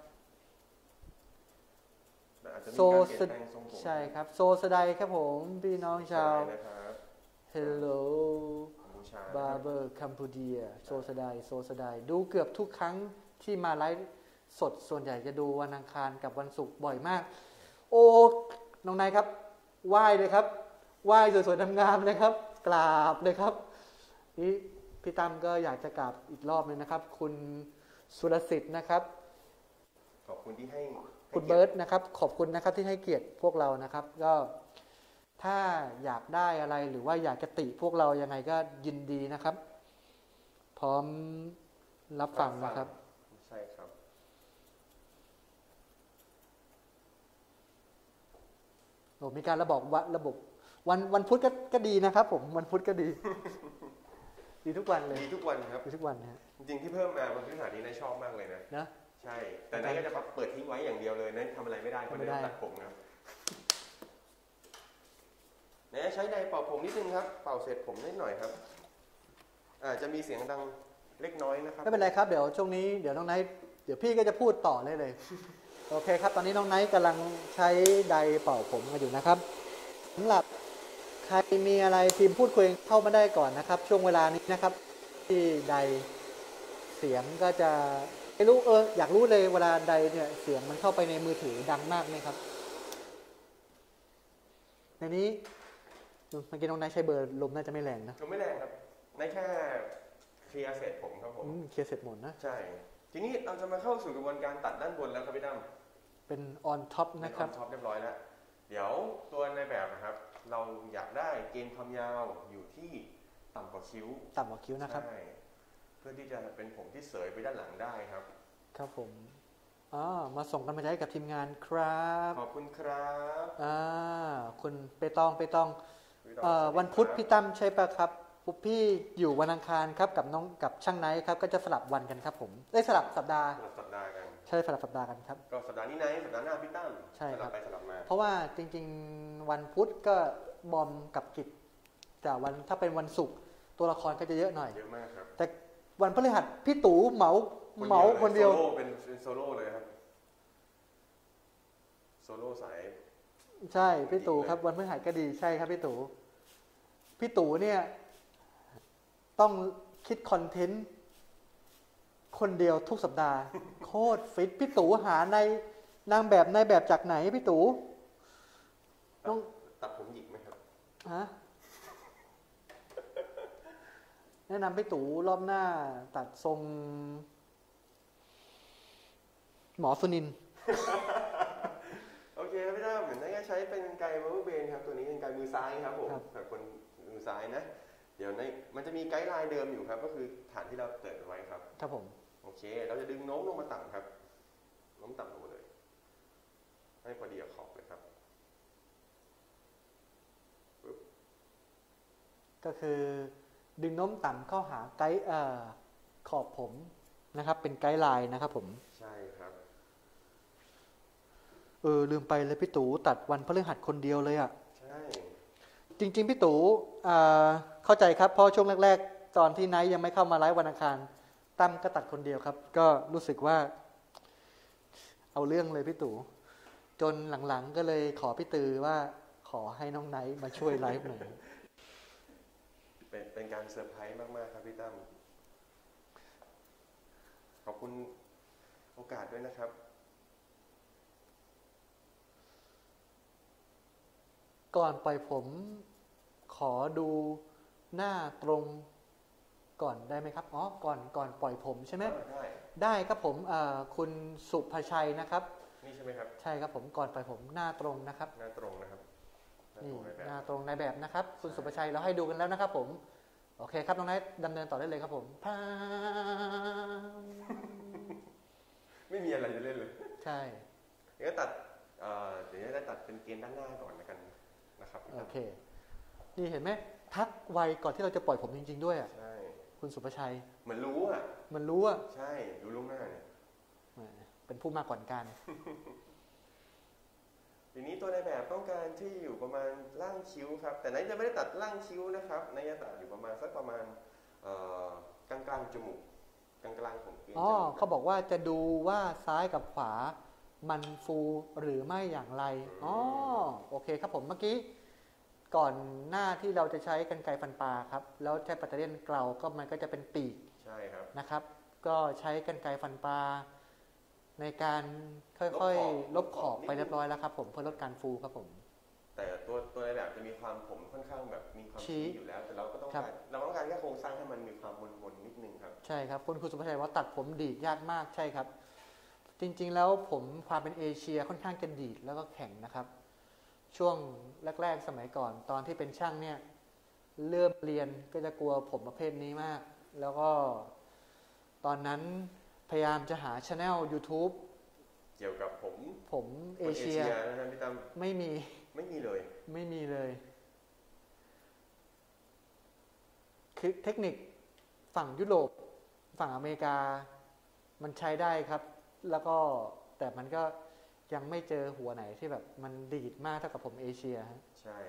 Speaker 2: โซ
Speaker 1: ใช่ครับโซสไดครับผมพี่น้องชาว Hello Barber Cambodia โซสไดดูเกือบทุกครั้งที่มาไลฟ์สดส่วนใหญ่จะดูวันอังคารกับวันศุกร์บ่อยมากโอ้น้องนายครับไหว้เลยครับไหว้สวยๆงามๆเลยครับกราบเลยครับนี่พี่ตั้มก็อยากจะกราบอีกรอบนึงนะครับคุณสุรสิทธิ์นะครับ
Speaker 2: ขอบคุณที่ให้
Speaker 1: คุณเบิร์ตนะครับขอบคุณนะครับที่ให้เกียรติพวกเรานะครับก็ถ้าอยากได้อะไรหรือว่าอยากจะติพวกเรายังไงก็ยินดีนะครับพร้อมรับฟังนะครับ
Speaker 2: ใช่ครับ
Speaker 1: มีการระบบวันพุธก็ดีนะครับผมวันพุธก็ดี ดีทุกวันเลย
Speaker 2: ดีทุกวันครับ
Speaker 1: ดีทุกวันนะ
Speaker 2: จริงๆที่เพิ่มมาวันพฤหัสนี้นายชอบมากเลยนะใช่แต่นายก็จะเปิดทิ้งไว้อย่างเดียวเลยนายทำอะไรไม่ได้เพราะนายต้องตัดผมครับนายใช้ไดร์เป่าผมนิดนึงครับเป่าเสร็จผมนิดหน่อยครับจะมีเสียงดังเล็กน้อยนะครับ
Speaker 1: ไม่เป็นไรครับเดี๋ยวช่วงนี้เดี๋ยวน้องไนท์เดี๋ยวพี่ก็จะพูดต่อเลย โอเคครับตอนนี้น้องไนท์กำลังใช้ไดร์เป่าผมกันอยู่นะครับสำหรับใครมีอะไรพิมพ์พูดคุยเข้ามาได้ก่อนนะครับช่วงเวลานี้นะครับที่ไดร์เสียงก็จะไม่รู้อยากรู้เลยเวลาไดร์เนี่ยเสียงมันเข้าไปในมือถือดังมากไหมครับในนี้เมื่อกี้น้องไนท์ใช้เบอร์ลมน่าจะไม่แรงนะ
Speaker 2: ลมไม่แรงครับในแค่เคลียร์เสร็จผมครับผม
Speaker 1: เคลียร์เสร็จหมดนะ
Speaker 2: ใช่ทีนี้เราจะมาเข้าสู่กระบวนการตัดด้านบนแล้วครับพี่ตั้ม
Speaker 1: เป็นออนท็อปนะครับ
Speaker 2: ออนท็อปเรียบร้อยแล้วเดี๋ยวตัวในแบบนะครับเราอยากได้เกณฑ์ความยาวอยู่ที่ต่ำกว่าคิ้ว
Speaker 1: นะครับ
Speaker 2: เพื่อที่จะเป็นผมที่เสยไปด้านหลังได้ครับ
Speaker 1: ครับผมมาส่งกันมาใช้กับทีมงานครับ
Speaker 2: ขอบคุณครับ
Speaker 1: คุณเปตองวันพุธพี่ตั้มใช่ปะครับพี่อยู่วันอังคารครับกับช่างไนท์ครับก็จะสลับวันกันครับผมสลับสัปดาห์
Speaker 2: กัน
Speaker 1: ใช่สลับสัปดาห์กันครับ
Speaker 2: ก็สัปดาห์นี้ไนท์สัปดาห์หน้าพี่ตั้ม
Speaker 1: ใช่ครับ
Speaker 2: สลับไปสลับมา
Speaker 1: เพราะว่าจริงๆวันพุธก็บอมกับกิจแต่ถ้าเป็นวันศุกร์ตัวละครก็จะเยอะหน่อย
Speaker 2: เยอะมากครับ
Speaker 1: แต่วันพฤหัสพี่ตู่เหมาคนเดียว
Speaker 2: เป็นโซโล่เลยครับโซโล่สาย
Speaker 1: ใช่พี่ตู่ครับวันพฤหัสก็ดีใช่ครับพี่ตู่เนี่ยต้องคิดคอนเทนต์คนเดียวทุกสัปดาห์โคตรฟิตพี่ตู่หาในนางแบบจากไหนพี่ตู่
Speaker 2: ต้องตัดผมหยิกไหมครับ
Speaker 1: แนะนำพี่ตู่รอบหน้าตัดทรงหมอสุนิน
Speaker 2: โอเคครับพี่ตั้มเหมือนได้ใช้เป็นไกด์เวอร์เบนครับตัวนี้เป็นไกด์มือซ้ายครับผมแบบคนมือซ้ายนะเดี๋ยวมันจะมีไกด์ไลน์เดิมอยู่ครับก็คือฐานที่เราเติมไว้ครับ
Speaker 1: ครับผม
Speaker 2: โอเคเราจะดึงโน้มลงมาต่ำครับโน้มต่ำลงมาเลยให้พอดีกับขอบเลยครับ
Speaker 1: ก็คือดึงโน้มต่ำเข้าหาไกด์ขอบผมนะครับเป็นไกด์ไลน์นะครับผม
Speaker 2: ใช่ครับ
Speaker 1: ลืมไปเลยพี่ตู่ตัดวันพฤหัสคนเดียวเลยอ่ะ
Speaker 2: ใช่
Speaker 1: จริงๆพี่ตู่เข้าใจครับเพราะช่วงแรกๆตอนที่ไนท์ยังไม่เข้ามาไลฟ์วันอังคารตั้มก็ตัดคนเดียวครับก็รู้สึกว่าเอาเรื่องเลยพี่ตู่จนหลังๆก็เลยขอพี่ตือว่าขอให้น้องไนท์มาช่วยไลฟ์หน่อย
Speaker 2: เป็นการเซอร์ไพรส์มากๆครับพี่ตั้มขอบคุณโอกาสด้วยนะครับ
Speaker 1: ก่อนปล่อยผมขอดูหน้าตรงก่อนได้ไหมครับก่อนปล่อยผมใช่ไหมได้ครับผมคุณสุภชัยนะครับ
Speaker 2: นี่ใช่ไหมครับ
Speaker 1: ใช่ครับผมก่อนปล่อยผมหน้าตรงนะครับ
Speaker 2: หน้าตรงนะครับ
Speaker 1: นี่หน้าตรงในแบบนะครับคุณสุภชัยเราให้ดูกันแล้วนะครับผมโอเคครับน้องนายดำเนินต่อได้เลยครับผม
Speaker 2: ไม่มีอะไรจะเล่นเลย
Speaker 1: ใช่
Speaker 2: เดี๋ยวจะตัดเป็นเกณฑ์ด้านหน้าก่อนกันนะครับ
Speaker 1: โอเคนี่เห็นไหมทักไวก่อนที่เราจะปล่อยผมจริงๆด้วยอ่ะ
Speaker 2: ใช่
Speaker 1: คุณสุภชัย
Speaker 2: เหมือนรู้อ่ะ
Speaker 1: ใช่
Speaker 2: รู้ล่วงหน้าเนี่ย
Speaker 1: เป็นผู้มาก่อนการ
Speaker 2: ทีนี้ตัวในแบบต้องการที่อยู่ประมาณล่างคิ้วครับแต่ไหนจะไม่ได้ตัดล่างคิ้วนะครับไหนจะตัดอยู่ประมาณกลางจมูกกลางของเกณฑ์
Speaker 1: เขาบอกว่าจะดูว่าซ้ายกับขวามันฟูหรือไม่อย่างไรโอเคครับผมเมื่อกี้ก่อนหน้าที่เราจะใช้กรรไกรฟันปลาครับแล้วใช้ปัตเตอร์เลียนเกลาก็มันก็จะเป็นปีก
Speaker 2: ใช่ครับ
Speaker 1: นะครับก็ใช้กรรไกรฟันปลาในการค่อยๆลบขอบไปเรียบร้อยแล้วครับผมเพื่อลดการฟูครับผม
Speaker 2: แต่ตัวในแบบจะมีความผมค่อนข้างแบบมีความชี้อยู่แล้วแต่เราต้องการแค่โครงสร้างให้มันมีความมนๆนิดนึงครับ
Speaker 1: ใช่ครับคุณสุภชัยว่าตัดผมดีดยากมากใช่ครับจริงๆแล้วผมความเป็นเอเชียค่อนข้างจะดีดแล้วก็แข็งนะครับช่วงแรกๆสมัยก่อนตอนที่เป็นช่างเนี่ยเริ่มเรียนก็จะกลัวผมประเภทนี้มากแล้วก็ตอนนั้นพยายามจะหา channel YouTube
Speaker 2: เกี่ยวกับผม
Speaker 1: เอเชีย
Speaker 2: นะครับพี่ตั้ม
Speaker 1: ไม่มี
Speaker 2: เลย
Speaker 1: เทคนิคฝั่งยุโรปฝั่งอเมริกามันใช้ได้ครับ แล้วก็แต่มันก็ยังไม่เจอหัวไหนที่แบบมันดีดมากเท่ากับผมเอเชียฮะ
Speaker 2: ใช่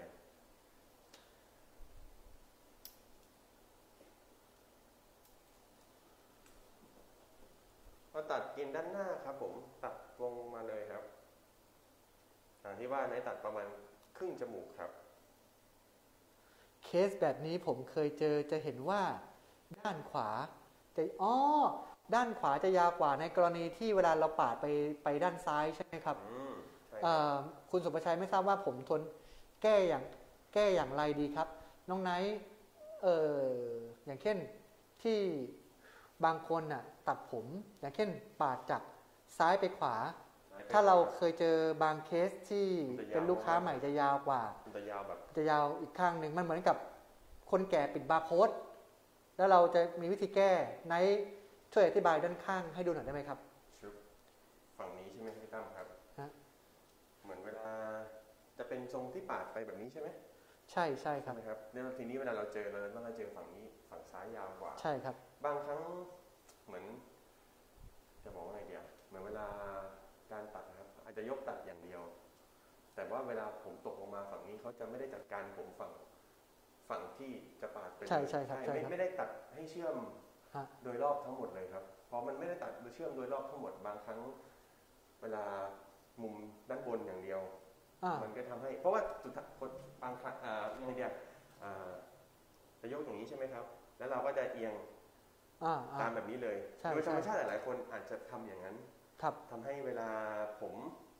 Speaker 2: พอตัดกินด้านหน้าครับผมตัดวงมาเลยครับอย่างที่ว่าในตัดประมาณครึ่งจมูกครับ
Speaker 1: เคสแบบนี้ผมเคยเจอจะเห็นว่าด้านขวาจะด้านขวาจะยาวกว่าในกรณีที่เวลาเราปาดไปด้านซ้ายใช่ไหมครับคุณสุภชัยไม่ทราบว่าผมทนแก้อย่างไรดีครับน้องไนท์อย่างเช่นที่บางคนน่ะตัดผมอย่างเช่นปาดจากซ้ายไปขวาถ้าเราเคยเจอบางเคสที่เป็นลูกค้าใหม่จะยาวกว่าจะยาวอีกข้างหนึ่งมันเหมือนกับคนแก่ปิดบาร์โค้ดแล้วเราจะมีวิธีแก้ไนท์ช่วยอธิบายด้านข้างให้ดูหน่อยได้ไหมครับ
Speaker 2: ฝั่งนี้ใช่ไหมพี่ตั้มครับเหมือนเวลาจะเป็นทรงที่ปาดไปแบบนี้ใช่ไหม
Speaker 1: ใช่ใช่ครับ
Speaker 2: แล้วทีนี้เวลาเราเจอฝั่งนี้ฝั่งซ้ายยาวกว่า
Speaker 1: ใช่ครับ
Speaker 2: บางครั้งเหมือนจะบอกว่าไงเดียวเหมือนเวลาการตัดนะครับอาจจะยกตัดอย่างเดียวแต่ว่าเวลาผมตกลงมาฝั่งนี้เขาจะไม่ได้จัดการผมฝั่งที่จะปาดไป
Speaker 1: ใช่ใช่ครับ
Speaker 2: ไม่ได้ตัดให้เชื่อมโดยรอบทั้งหมดเลยครับเพราะมันไม่ได้ตัดเชื่อมโดยรอบทั้งหมดบางครั้งเวลามุมด้านบนอย่างเดียวมันก็ทำให้เพราะว่าสุดท้ายบางครั้งยังไงเดียวจะยกอย่างนี้ใช่ไหมครับแล้วเราก็จะเอียงตามแบบนี้เลยโดยธรรมชาติหลายๆคนอาจจะทำอย่างนั้นทำให้เวลาผม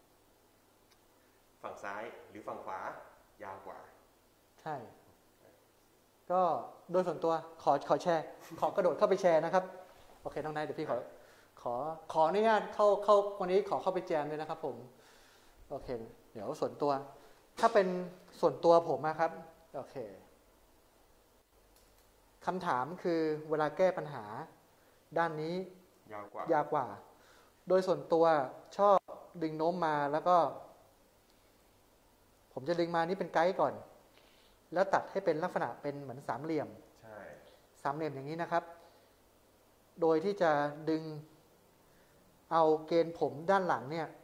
Speaker 2: ฝั่งซ้ายหรือฝั่งขวายาวกว่า
Speaker 1: ใช่ก็โดยส่วนตัวขอแชร์ขอกระโดดเข้าไปแชร์นะครับโอเคน้องนายเดี๋ยวพี่ขออนุญาตเข้าวันนี้ขอเข้าไปแจมด้วยนะครับผมโอเคเดี๋ยวส่วนตัวถ้าเป็นส่วนตัวผมนะครับโอเคคำถามคือเวลาแก้ปัญหาด้านนี้
Speaker 2: ยาวกว่า
Speaker 1: โดยส่วนตัวชอบดึงโน้มมาแล้วก็ผมจะดึงมานี่เป็นไกด์ก่อนแล้วตัดให้เป็นลักษณะเป็นเหมือนสามเหลี่ยม
Speaker 2: ใช่
Speaker 1: สามเหลี่ยมอย่างนี้นะครับโดยที่จะดึงเอาเกณฑ์ผมด้านหลังเนี่ย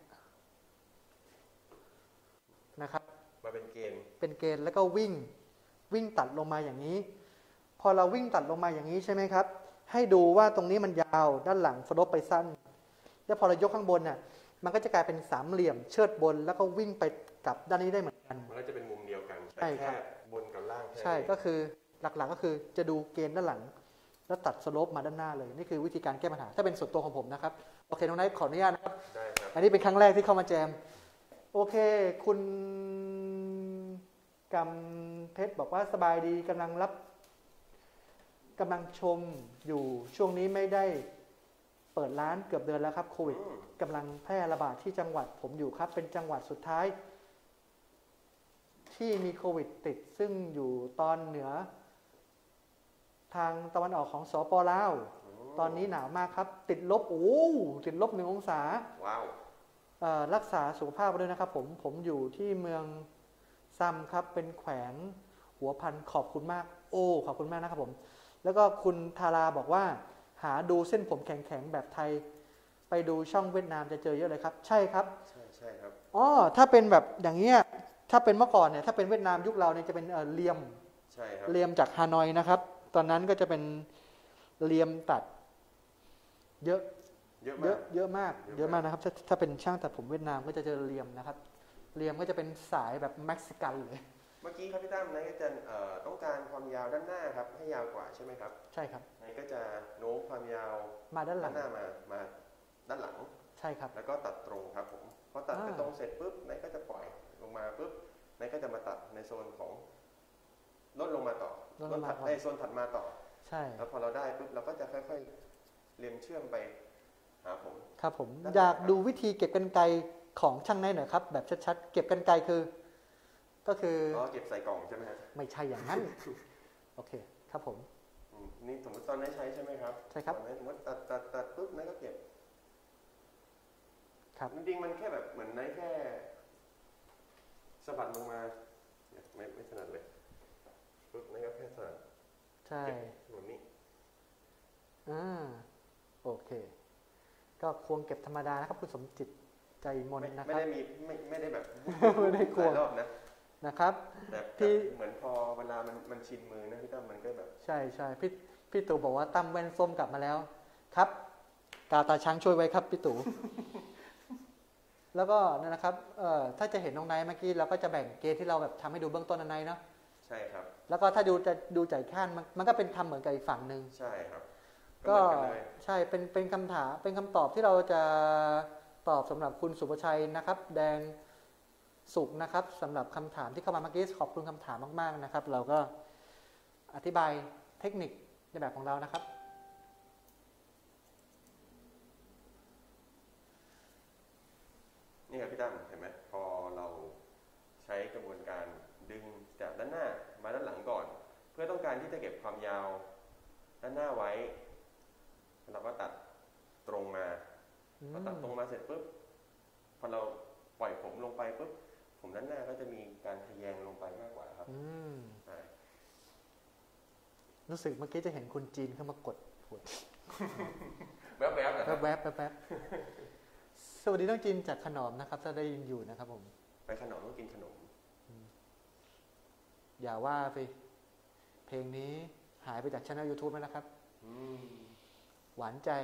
Speaker 1: นะครับ
Speaker 2: มาเป็นเก
Speaker 1: ณฑ์แล้วก็วิ่งตัดลงมาอย่างนี้พอเราวิ่งตัดลงมาอย่างนี้ใช่ไหมครับให้ดูว่าตรงนี้มันยาวด้านหลังสลบไปสั้นแล้วพอเรายกข้างบนน่ะมันก็จะกลายเป็นสามเหลี่ยมเชิดบนแล้วก็วิ่งไปกลับด้านนี้ได้เหมือนกัน
Speaker 2: มันก็จะเป็นมุมเดียวกัน
Speaker 1: ใช่ครับ
Speaker 2: บนกับล่าง
Speaker 1: ใช่ก็คือหลักๆก็คือจะดูเกณฑ์ด้านหลังแล้วตัดสโลปมาด้านหน้าเลยนี่คือวิธีการแก้ปัญหาถ้าเป็นส่วนตัวของผมนะครับโอเคน้องไนท์ขออนุญาตนะครับ
Speaker 2: ได้ครับ
Speaker 1: อันนี้เป็นครั้งแรกที่เข้ามาแจมโอเคคุณกำเพชรบอกว่าสบายดีกำลังชมอยู่ช่วงนี้ไม่ได้เปิดร้านเกือบเดือนแล้วครับโควิดกำลังแพร่ระบาดที่จังหวัดผมอยู่ครับเป็นจังหวัดสุดท้ายที่มีโควิดติดซึ่งอยู่ตอนเหนือทางตะวันออกของสปลาวตอนนี้หนาวมากครับติดลบติดลบ1 องศา
Speaker 2: ว้าว
Speaker 1: รักษาสุขภาพด้วยนะครับผมอยู่ที่เมืองซัมครับเป็นแขวงหัวพันขอบคุณมากขอบคุณมากนะครับผมแล้วก็คุณธาราบอกว่าหาดูเส้นผมแข็งๆแบบไทยไปดูช่องเวียดนามจะเจอเยอะเลยครับใช่ครับ
Speaker 2: ใช่ครับ
Speaker 1: ถ้าเป็นแบบอย่างเงี้ยถ้าเป็นเมื่อก่อนเนี่ยถ้าเป็นเวียดนามยุคเราเนี่ยจะเป็นเลียม
Speaker 2: ใช่ครับ
Speaker 1: เลียมจากฮานอยนะครับตอนนั้นก็จะเป็นเลียมตัดเยอะมากนะครับถ้าเป็นช่างตัดผมเวียดนามก็จะเจอเลียมนะครับเลียมก็จะเป็นสายแบบเม็กซิกันเลย
Speaker 2: เมื่อกี้ครับพี่ตั้มนายก็จะต้องการความยาวด้านหน้าครับให้ยาวกว่าใช่ไหมครับ
Speaker 1: ใช่ครับ
Speaker 2: นายก็จะโน้มความยาว
Speaker 1: มาด้านหลัง
Speaker 2: หน้ามาด้านหลัง
Speaker 1: ใช่ครับ
Speaker 2: แล้วก็ตัดตรงครับผมพอตัดไปตรงเสร็จปุ๊บนายก็จะปล่อยลงมาปุ๊บนายก็จะมาตัดในโซนของลดลงมาต่อลดถัดในโซนถัดมาต่อ
Speaker 1: ใช่
Speaker 2: แล้วพอเราได้ปุ๊บเราก็จะค่อยๆเลียมเชื่อมไปหาผม
Speaker 1: ครับผมอยากดูวิธีเก็บกรรไกรของช่างไนท์หน่อยครับแบบชัดๆเก็บกรรไกรก็คือ
Speaker 2: เก็บใส่กล่องใช่ไหมฮะ
Speaker 1: ไม่ใช่อย่างนั้นโอเคครับผม
Speaker 2: นี่สมมติตอนนี้ใช้ใช่ไหมครับ
Speaker 1: ใช่ครับ
Speaker 2: สมมติตัดปุ๊บนั่นก็เก็บ
Speaker 1: ครับ
Speaker 2: จริงๆมันแค่แบบเหมือนในแค่สะบัดลงมาไม่ถนัดเลยปุ๊บนั่นก็แค่สะบัด
Speaker 1: ใช่
Speaker 2: แบบนี้
Speaker 1: โอเคก็ควงเก็บธรรมดานะครับคุณสมจิตใจมนนะครับ
Speaker 2: ไม่ได้มีไม่ได้แบบ
Speaker 1: ไม่ได้ควง
Speaker 2: รอบ
Speaker 1: นะครับ
Speaker 2: ที่เหมือนพอเวลามันชินมือนะพี่ตั้มมันก็แบบ
Speaker 1: ใช่ใช่พี่ตู่บอกว่าตั้มแว่นส้มกลับมาแล้วครับกาวตาช้างช่วยไว้ครับพี่ตู่ แล้วก็นั่นนะครับถ้าจะเห็นน้องไนท์เมื่อกี้เราก็จะแบ่งเกมที่เราแบบทำให้ดูเบื้องต้นไนท์เนาะ
Speaker 2: ใช่ครับ
Speaker 1: แล้วก็ถ้าดูใจข้านมันก็เป็นทำเหมือนกับอีกฝั่งหนึ่ง
Speaker 2: ใช่ครับ
Speaker 1: ก็ใช่เป็นคำถามเป็นคำตอบที่เราจะตอบสำหรับคุณสุภชัยนะครับแดงสุขนะครับสำหรับคำถามที่เข้ามาเมื่อกี้ขอบคุณคำถามมากๆนะครับเราก็อธิบายเทคนิคในแบบของเรานะครับ
Speaker 2: นี่ครับพี่ตั้มเห็นไหมพอเราใช้กระบวนการดึงจากด้านหน้ามาด้านหลังก่อนเพื่อต้องการที่จะเก็บความยาวด้านหน้าไว้เราก็ตัดตรงมาพอตัดตรงมาเสร็จปุ๊บพอเราปล่อยผมลงไปปุ๊บผมด้านหน้าก็จะมีการทะแยงลงไปมากกว่าครับ
Speaker 1: รู้สึกเมื่อกี้จะเห็นคุณจีนเข้ามากดหัว
Speaker 2: แวบๆ
Speaker 1: แวบสวัสดีน้องจีนจากขนมนะครับถ้าได้ยินอยู่นะครับผม
Speaker 2: ไปขนมต้องกินขนม
Speaker 1: อย่าว่าไปเพลงนี้หายไปจากช่อง YouTube แล้วนะครับหวานใจ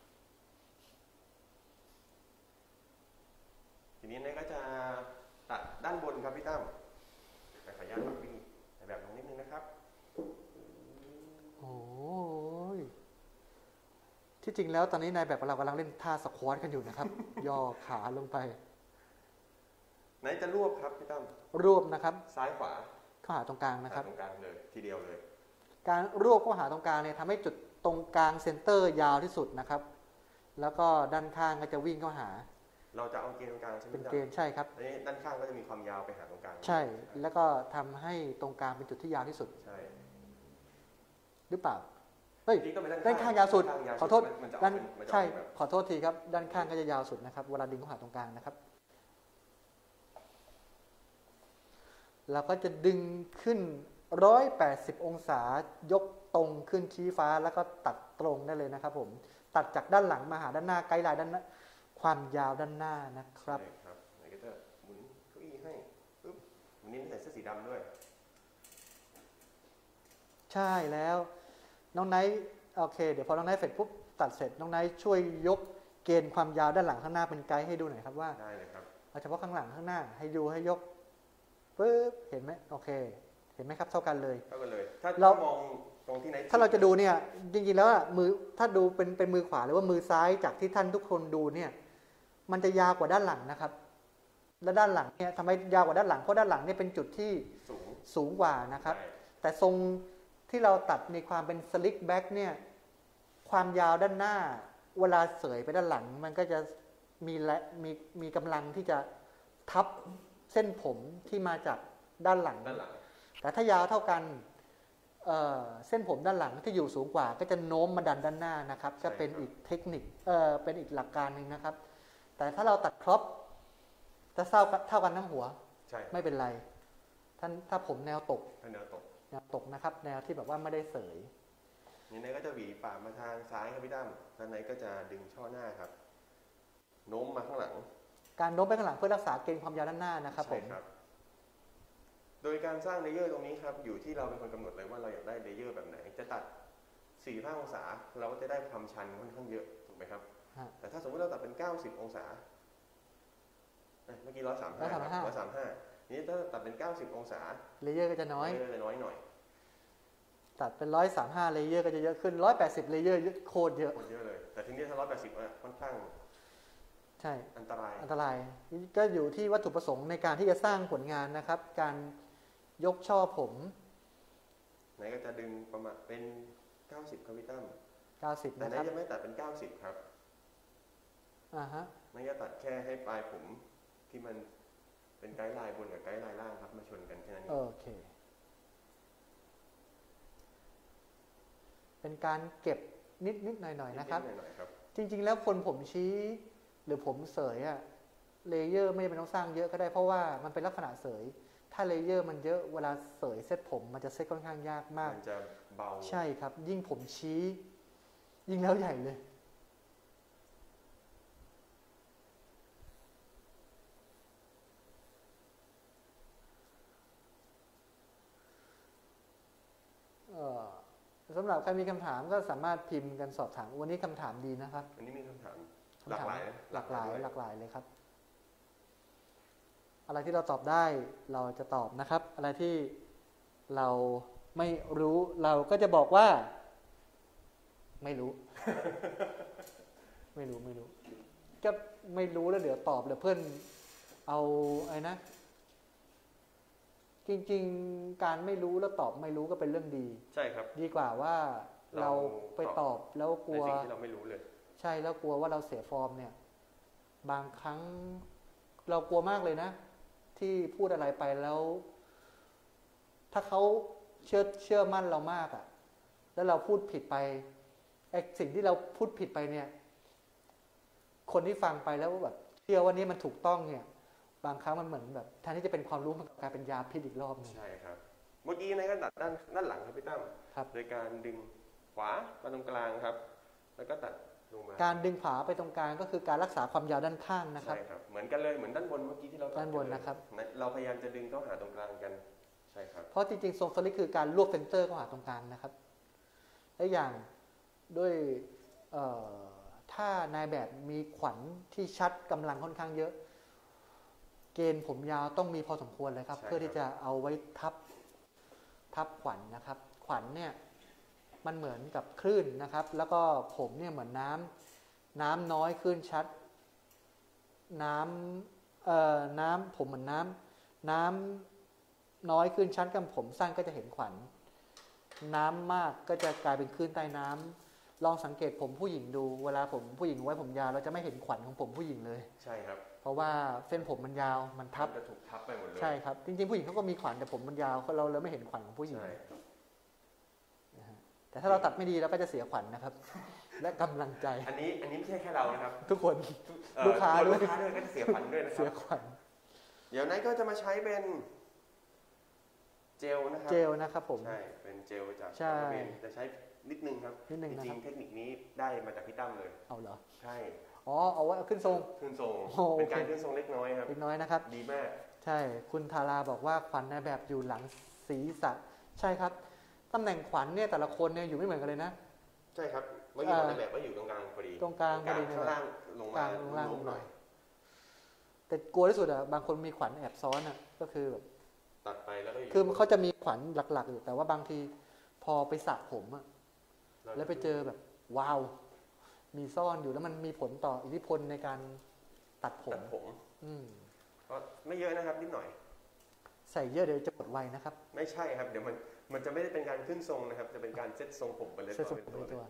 Speaker 2: ทีนี้เนี่ยก็จะตัดด้านบนครับพี่ตั้มขออนุญาตแบบนี้แบบลงนิดนึงนะครับ
Speaker 1: โอ้ยที่จริงแล้วตอนนี้นายแบบเรากำลังเล่นท่าสควอตกันอยู่นะครับ ย่อขาลงไป
Speaker 2: ไหนจะรวบครับพี่ตั้ม
Speaker 1: รวบนะครับ
Speaker 2: ซ้ายขวา
Speaker 1: เข้าหาตรงกลางนะครับ
Speaker 2: ตรงกลางเลยทีเดียวเลย
Speaker 1: การรวบเข้าหาตรงกลางเนี่ยทำให้จุดตรงกลางเซนเตอร์ยาวที่สุดนะครับแล้วก็ด้านข้างก็จะวิ่งเข้าหา
Speaker 2: เราจะเอาเกณฑ์ตรงกลางใช่ไหม
Speaker 1: เป็นเกณฑ์ใช่ครับ
Speaker 2: ด้านข้างก็จะมีความยาวไปหาตรงกลาง
Speaker 1: ใช่แล้วก็ทำให้ตรงกลางเป็นจุดที่ยาวที่สุด
Speaker 2: ใช่
Speaker 1: หรือเปล่าเฮ้ยด้านข้างยาวสุดขอโทษด้านใช่ขอโทษทีครับด้านข้างก็จะยาวสุดนะครับเวลาดึงเข้าหาตรงกลางนะครับเราก็จะดึงขึ้น180องศายกตรงขึ้นชี้ฟ้าแล้วก็ตัดตรงได้เลยนะครับผมตัดจากด้านหลังมาหาด้านหน้าไกด์ไลน์ด้านหน้าความยาวด้านหน้านะครับ
Speaker 2: ใช่ครับไหนก็จะหมุนเก้าอี้ให้ปึ๊บวันนี้ใส่เสื้อสีดำด้วย
Speaker 1: ใช่แล้วน้องไนท์โอเคเดี๋ยวพอน้องไนท์เสร็จปุ๊บตัดเสร็จน้องไนท์ช่วยยกเกณฑ์ความยาวด้านหลังข้างหน้าเป็นไกด์ให้ดูหน่อยครับว่า
Speaker 2: ได้เลยครับ
Speaker 1: เอาเฉพาะข้างหลังข้างหน้าให้ดูให้ยกปึ๊บเห็นไหมโอเคเห็นไหมครับเท่ากันเลย
Speaker 2: ถ้าเรามองตรงที่ไหน
Speaker 1: ถ้าเราจะดูเนี่ยจริงๆแล้วมือถ้าดูเป็นมือขวาหรือว่ามือซ้ายจากที่ท่านทุกคนดูเนี่ยมันจะยาวกว่าด้านหลังนะครับและด้านหลังเนี่ยทำไมยาวกว่าด้านหลังเพราะด้านหลังเนี่ยเป็นจุดที่สูงกว่านะครับแต่ทรงที่เราตัดในความเป็นสลิกแบ็กเนี่ยความยาวด้านหน้าเวลาเสยไปด้านหลังมันก็จะมีกำลังที่จะทับเส้นผมที่มาจากด้านหลังแต่ถ้ายาวเท่ากันเส้นผมด้านหลังที่อยู่สูงกว่าก็จะโน้มมาดันด้านหน้านะครับก็เป็นอีกเทคนิคเป็นอีกหลักการหนึ่งนะครับแต่ถ้าเราตัดครอปจะเท่ากันทั้งหัวไม่เป็นไรถ้าผมแนวตกนะครับแนวที่แบบว่าไม่ได้เสย
Speaker 2: นี่นายก็จะหวีปากมาทางซ้ายครับพี่ตั้มด้านในก็จะดึงช่อหน้าครับโน้มมาข้างหลัง
Speaker 1: การโน้มไปข้างหลังเพื่อรักษาเกณฑ์ความยาวด้านหน้านะครับผม
Speaker 2: โดยการสร้างเลเยอร์ตรงนี้ครับอยู่ที่เราเป็นคนกำหนดเลยว่าเราอยากได้เลเยอร์แบบไหนจะตัด45องศาเราก็จะได้ความชันค่อนข้างเยอะถูกไหมครับแต่ถ้าสมมติเราตัดเป็น90องศาเมื่อกี้135นี้ถ้าตัดเป็น90องศา
Speaker 1: เลเยอร์ก็จะน้อย
Speaker 2: หน่อย
Speaker 1: ตัดเป็น135เลเยอร์ก็จะเยอะขึ้น180เลเยอร์โคตรเยอะ
Speaker 2: เลยแต่ทีนี้ถ้า180ค่อนข้าง
Speaker 1: ใช่
Speaker 2: อันตราย
Speaker 1: ก็อยู่ที่วัตถุประสงค์ในการที่จะสร้างผลงานนะครับการยกช่อผม
Speaker 2: ไหนก็จะดึงประมาณเป็น90ครับพี่ตั้ม
Speaker 1: 90
Speaker 2: แต่ไหน
Speaker 1: นะครับ
Speaker 2: จะไม่ตัดเป็น90ครับ
Speaker 1: ฮะ
Speaker 2: ไม่จะตัดแค่ให้ปลายผมที่มันเป็นไกด์ไลน์บนกับไกด์ไลน์ล่างครับมาชนกันแค่นั้นเอง
Speaker 1: โอเคเป็นการเก็บนิดหน่อยนะครับจริงๆแล้วคนผมชี้หรือผมเสยอะเลเยอร์ไม่จำเป็นต้องสร้างเยอะก็ได้เพราะว่ามันเป็นลักษณะเสยถ้าเลเยอร์มันเยอะเวลาเสยเซตผมมันจะเซตค่อนข้างยากมาก
Speaker 2: บา
Speaker 1: ใช่ครับยิ่งผมชี้ยิ่งแล้วใหญ่เลยสำหรับใครมีคำถามก็สามารถพิมพ์กันสอบถามวันนี้คำถามดีนะครับ
Speaker 2: วันนี้มีคำถามหลากหลาย
Speaker 1: เลยครับอะไรที่เราตอบได้เราจะตอบนะครับอะไรที่เราไม่รู้เราก็จะบอกว่าไม่รู้ ไม่รู้ก็ไม่รู้แล้วเดี๋ยวตอบแล้วเพื่อนเอาไอ้นะจริงๆการไม่รู้แล้วตอบไม่รู้ก็เป็นเรื่องดี
Speaker 2: ใช่ครับ
Speaker 1: ดีกว่าว่าเราไปตอบแล้วกลัว
Speaker 2: ในสิ่งที่เราไม่รู้เลย
Speaker 1: ใช่แล้วกลัวว่าเราเสียฟอร์มเนี่ยบางครั้งเรากลัวมากเลยนะที่พูดอะไรไปแล้วถ้าเขาเชื่อมั่นเรามากอ่ะแล้วเราพูดผิดไปไอ้สิ่งที่เราพูดผิดไปเนี่ยคนที่ฟังไปแล้วแบบเชื่อว่านี่มันถูกต้องเนี่ยบางครั้งมันเหมือนแบบแทนที่จะเป็นความรู้มันกลายเป็นยาพิษอีกรอบนึง
Speaker 2: ใช่ครับเมื่อกี้นายก็ตัดด้านหลังครับพี่ตั้มโดยการดึงขวามาตรงกลางครับแล้วก็ตัดลงมา
Speaker 1: การดึงขวาไปตรงกลางก็คือการรักษาความยาวด้านข้างนะครับ
Speaker 2: ใช่ครับเหมือนกันเลยเหมือนด้านบนเมื่อกี้ที่เรา
Speaker 1: ด้านบนนะครับ
Speaker 2: เราพยายามจะดึงเข้าหาตรงกลางกันใช่ครับ
Speaker 1: เพราะจริงๆทรงสลิดคือการรวบเซนเตอร์เข้าหาตรงกลางนะครับและอย่างด้วยถ้านายแบบมีขวัญที่ชัดกำลังค่อนข้างเยอะเกณฑ์ผมยาวต้องมีพอสมควรเลยครับเพื่อที่จะเอาไว้ทับขวัญนะครับขวัญเนี่ยมันเหมือนกับคลื่นนะครับแล้วก็ผมเนี่ยเหมือนน้ำน้อยคลื่นชัดน้ำผมเหมือนน้ำน้อยคลื่นชัดกับผมสั้นก็จะเห็นขวัญน้ำมากก็จะกลายเป็นคลื่นใต้น้ำลองสังเกตผมผู้หญิงดูเวลาผมผู้หญิงไว้ผมยาวเราจะไม่เห็นขวัญของผมผู้หญิงเลย
Speaker 2: ใช่ครับ
Speaker 1: เพราะว่าเส้นผมมันยาวมันทับ
Speaker 2: จะถูกทับไปหมดเลย
Speaker 1: ใช่ครับจริงๆผู้หญิงเขาก็มีขวัญแต่ผมมันยาวเราเลยไม่เห็นขวัญของผู้หญิงแต่ถ้าเราตัดไม่ดีเราก็จะเสียขวัญนะครับและกำลังใจ
Speaker 2: อันนี้ไม่ใช่แค่เรานะครับ
Speaker 1: ทุกคนลูกค้าด้วย
Speaker 2: ก็จะเสียขวัญด้วยนะครับ
Speaker 1: เสียขวัญ
Speaker 2: เดี๋ยวนั้นก็จะมาใช้เป็นเจล
Speaker 1: นะครับผม
Speaker 2: ใช่เป็นเจลจากจะใช้นิดนึงครับจริงๆเทคนิคนี้ได้มาจากพี่ตั้มเลย
Speaker 1: เอาเหรอ
Speaker 2: ใช่
Speaker 1: เอาไว้ขึ้นทรง
Speaker 2: เป็นการขึ้นทรงเล็กน้อยครับ
Speaker 1: เล็กน้อยนะครับ
Speaker 2: ดีมาก
Speaker 1: ใช่คุณธาราบอกว่าขวัญในแบบอยู่หลังศีรษะใช่ครับตำแหน่งขวัญเนี่ยแต่ละคนเนี่ยอยู่ไม่เหมือนกันเลยนะ
Speaker 2: ใช่ครับเมื่อกี้ในแบบว่าอยู่ตรงกลางพอดี
Speaker 1: ตรงกลางพอดี
Speaker 2: ข้างล่างลงมาลงหน่อย
Speaker 1: แต่กลัวที่สุดอ่ะบางคนมีขวัญแอบซ้อนอ่ะก็คือแบบ
Speaker 2: ตัดไปแล้วก็
Speaker 1: คือเขาจะมีขวัญหลักๆอยู่แต่ว่าบางทีพอไปสระผมอ่ะแล้วไปเจอแบบว้าวมีซ่อนอยู่แล้วมันมีผลต่ออิทธิพลในการตัดผม
Speaker 2: ก็ไม่เยอะนะครับนิดหน่อย
Speaker 1: ใส่เยอะเดี๋ยวจะหมดไวนะครับ
Speaker 2: ไม่ใช่ครับเดี๋ยวมันจะไม่ได้เป็นการขึ้นทรงนะครับจะเป็นการเซ็ตทรงผมไปเลยตัว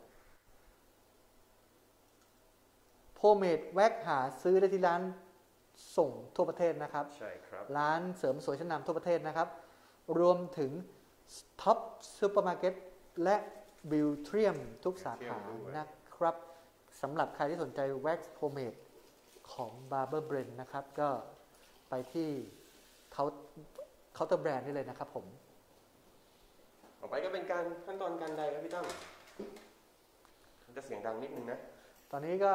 Speaker 1: โพเมดแว็กหาซื้อได้ที่ร้านส่งทั่วประเทศนะครับ
Speaker 2: ใช่ครับ
Speaker 1: ร้านเสริมสวยชั้นนำทั่วประเทศนะครับรวมถึงท็อปซูเปอร์มาร์เก็ตและบิวเทียมทุกสาขานะครับสำหรับใครที่สนใจแว็กซ์โพเมดของ Barber Brand นะครับก็ไปที่เคาน์เตอร์แบรนด์นี่เลยนะครับผม
Speaker 2: ต่อไปก็เป็นการขั้นตอนการใดครับพี่ตั้มจะเสียงดังนิดนึงนะ
Speaker 1: ตอนนี้ก็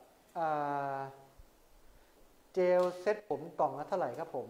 Speaker 1: เจลเซ็ตผมกล่องละเท่าไหร่ครับผม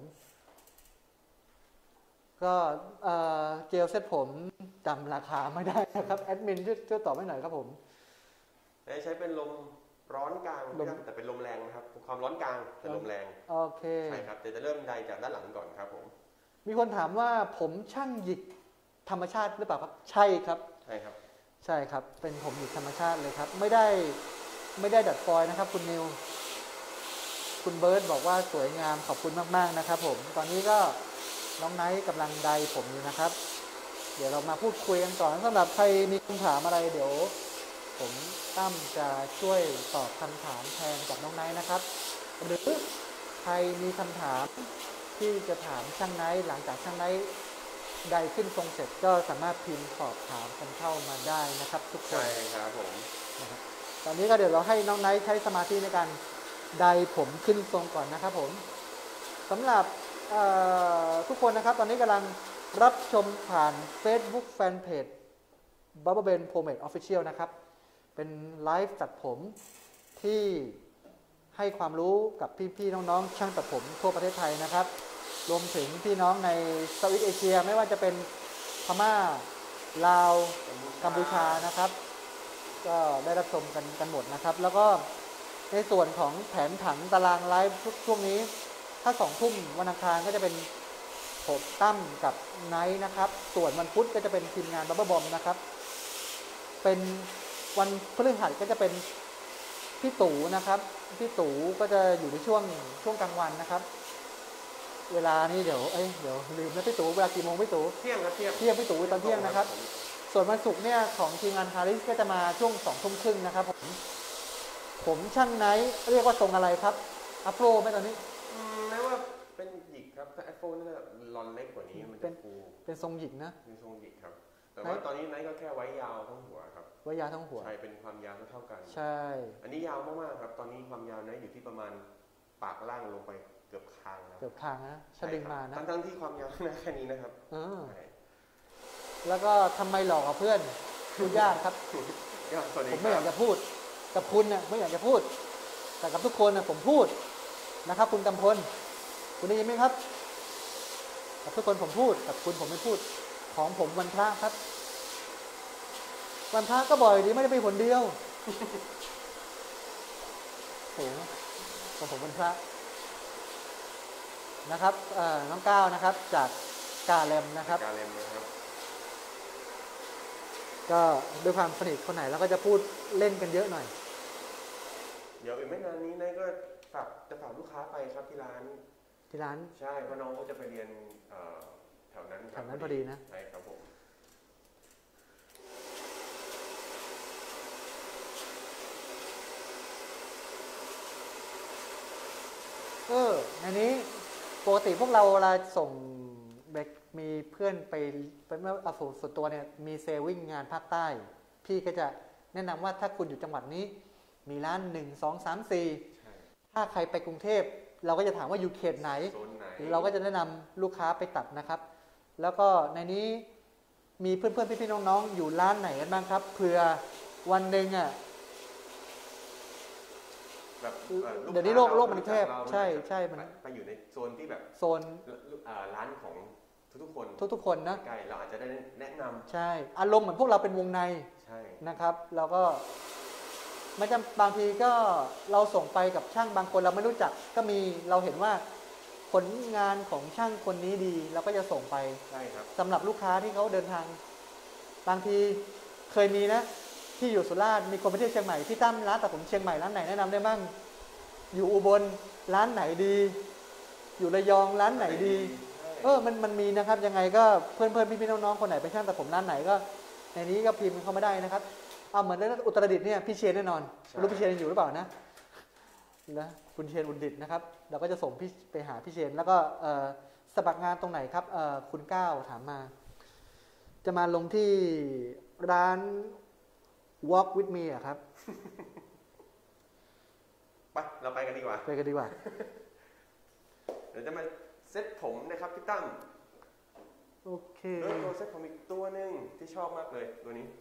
Speaker 1: ก็เจลเซ็ตผมจำราคาไม่ได้นะครับแอดมินช่วยตอบให้หน่อยครับผม
Speaker 2: ใช้เป็นลมร้อนกลางแต่เป็นลมแรงนะครับความร้อนกลางแต่ลมแรง
Speaker 1: โอเค
Speaker 2: ใช่ครับจะเริ่มใดจากด้านหลังก่อนครับผม
Speaker 1: มีคนถามว่าผมช่างหยิกธรรมชาติหรือเปล่าครับใช่ครับ
Speaker 2: ใช่ครับ
Speaker 1: ใช่ครับเป็นผมหยิกธรรมชาติเลยครับไม่ได้ดัดฟอยล์นะครับคุณนิวคุณเบิร์ตบอกว่าสวยงามขอบคุณมากๆนะครับผมตอนนี้ก็น้องไนท์กำลังใดผมอยู่นะครับเดี๋ยวเรามาพูดคุยกันก่อนสำหรับใครมีคำถามอะไรเดี๋ยวผมตั้มจะช่วยตอบคำถามแทนกับน้องไนท์นะครับหรือใครมีคำถามที่จะถามช่างไนท์หลังจากช่างไนท์ใดขึ้นทรงเสร็จก็สามารถพิมพ์สอบถามกันเข้ามาได้นะครับทุกคน
Speaker 2: ใช่ครับผม
Speaker 1: ตอนนี้ก็เดี๋ยวเราให้น้องไนท์ใช้สมาธิในการใดผมขึ้นทรงก่อนนะครับผมสำหรับทุกคนนะครับตอนนี้กำลังรับชมผ่าน Facebook Fanpage Barber Ben Pomade Official นะครับเป็นไลฟ์ตัดผมที่ให้ความรู้กับพี่ๆน้องๆช่างตัดผมทั่วประเทศไทยนะครับรวมถึงพี่น้องในเซาท์อีสต์เอเชียไม่ว่าจะเป็นพม่าลาวกัมพูชานะครับก็ได้รับชมกันหมดนะครับแล้วก็ในส่วนของแผนผังตารางไลฟ์ช่วงนี้ถ้า2 ทุ่มวันอังคารก็จะเป็นผมตั้มกับไนท์นะครับส่วนวันพุธก็จะเป็นทีมงานบับเบิ้ลบอมนะครับเป็นวันพฤหัสก็จะเป็นพี่ตู่นะครับพี่ตู่ก็จะอยู่ในช่วงกลางวันนะครับเวลานี้เดี๋ยวลืมนะพี่ตู่เวลากี่โมงพี่ตู่
Speaker 2: เที่ยงครับเที่ยง
Speaker 1: พี่ตู่ตอนเที่ยงนะครับส่วนวันศุกร์เนี่ยของทีมงานฮาริสก็จะมาช่วง2 ทุ่มครึ่งนะครับผมช่างไนท์เรียกว่าทรงอะไรครับอัฟโรไหมตอนนี้
Speaker 2: ไม่ว่าเป็นหยิกครับถ้าแอฟโรนี่จะลอนเล็กกว่านี้มันจะฟู
Speaker 1: เป็นทรงหยิกนะ
Speaker 2: เป็นทรงหยิกครับแต่ว่าตอนนี้ไนท์ก็แค่ไว้ยาวทั้งหัวครับ
Speaker 1: ไว้ยาวทั้งหัว
Speaker 2: ใช่เป็นความยาวเท่ากัน
Speaker 1: ใช่
Speaker 2: อันนี้ยาวมากๆครับตอนนี้ความยาวไนท์อยู่ที่ประมาณปากล่างลงไปเกือบคางนะ
Speaker 1: เกือบคางนะชดึงมานะ
Speaker 2: ทั้งที่ความยาวแค่นี้นะครับ
Speaker 1: แล้วก็ทำไมหลอกกับเพื่อนพูดยากครับผมไม่อยากจะพูดกับคุณเนี่ยไม่อยากจะพูดแต่กับทุกคนนะผมพูดนะครับคุณกำพลคุณได้ยินไหมครับกับทุกคนผมพูดกับคุณผมไม่พูดของผมวันพระครับวันพระก็บ่อยดีไม่ได้ไปผลเดียวโอ้ของผมวันพระนะครับน้องก้าวนะครับจากกาเลมนะครับก็ด้วยความสนิทคนไหนแล้วก็จะพูดเล่นกันเยอะหน่อย
Speaker 2: เดี๋ยวอีกไม่นานนี้นายก็จะฝากลูกค้าไปครับที่ร้านใช่เพราะน้องก็จะไปเรียนแถวนั้น
Speaker 1: พอดีนะ
Speaker 2: ใช่ครับผม
Speaker 1: ในนี้ปกติพวกเราเวลาส่งมีเพื่อนไปเมื่อเอาส่วนตัวเนี่ยมีเซลวิ่งงานภาคใต้พี่ก็จะแนะนำว่าถ้าคุณอยู่จังหวัดนี้มีร้าน1 2 3 4ถ้าใครไปกรุงเทพเราก็จะถามว่าอยู่เขตไหนเราก็จะแนะนำลูกค้าไปตัดนะครับแล้วก็ในนี้มีเพื่อนๆพี่ๆน้องๆอยู่ร้านไหนกันบ้างครับเผื่อวันหนึ่งอ่ะเดี๋ยวนี้โลกมันแคบใช่มัน
Speaker 2: ไปอยู่ในโซนที่แบบ
Speaker 1: โซน
Speaker 2: ร้านของทุก
Speaker 1: คนนะ
Speaker 2: ใกล้เราอาจจะได้แนะนำ
Speaker 1: ใช่อารมณ์เหมือนพวกเราเป็นวงในนะครับเราก็ไม่จำบางทีก็เราส่งไปกับช่างบางคนเราไม่รู้จักก็มีเราเห็นว่าผลงานของช่างคนนี้ดีเราก็จะส่งไป
Speaker 2: ใช่ครับ
Speaker 1: สำหรับลูกค้าที่เขาเดินทางบางทีเคยมีนะที่อยู่สุราษฎร์มีคนไปเที่ยวเชียงใหม่พี่ตั้มร้านตัดผมเชียงใหม่ร้านไหนแนะนำได้บ้างอยู่อุบลร้านไหนดีอยู่ระยองร้านไหนดีมันมีนะครับยังไงก็เพื่อนพี่น้องๆคนไหนเป็นช่างตัดผมร้านไหนก็ในนี้ก็พิมพ์เข้ามาได้นะครับเหมือนอุตรดิตถ์เนี่ยพี่เชียนแน่นอนรู้พี่เชียนอยู่หรือเปล่านะคุณเชียนอุตรดิตถ์นะครับเราก็จะส่งพี่ไปหาพี่เชียนแล้วก็สมัครงานตรงไหนครับคุณก้าวถามมาจะมาลงที่ร้าน Walk with me อะครับ
Speaker 2: ไปเราไปกันดีกว่าเดี๋ยวจะมาเซ็ตผมนะครับพี่ตั้ม
Speaker 1: โอเค
Speaker 2: ตัวเซ็ตผมอีกตัวหนึ่งที่ชอบมากเลยตัวนี้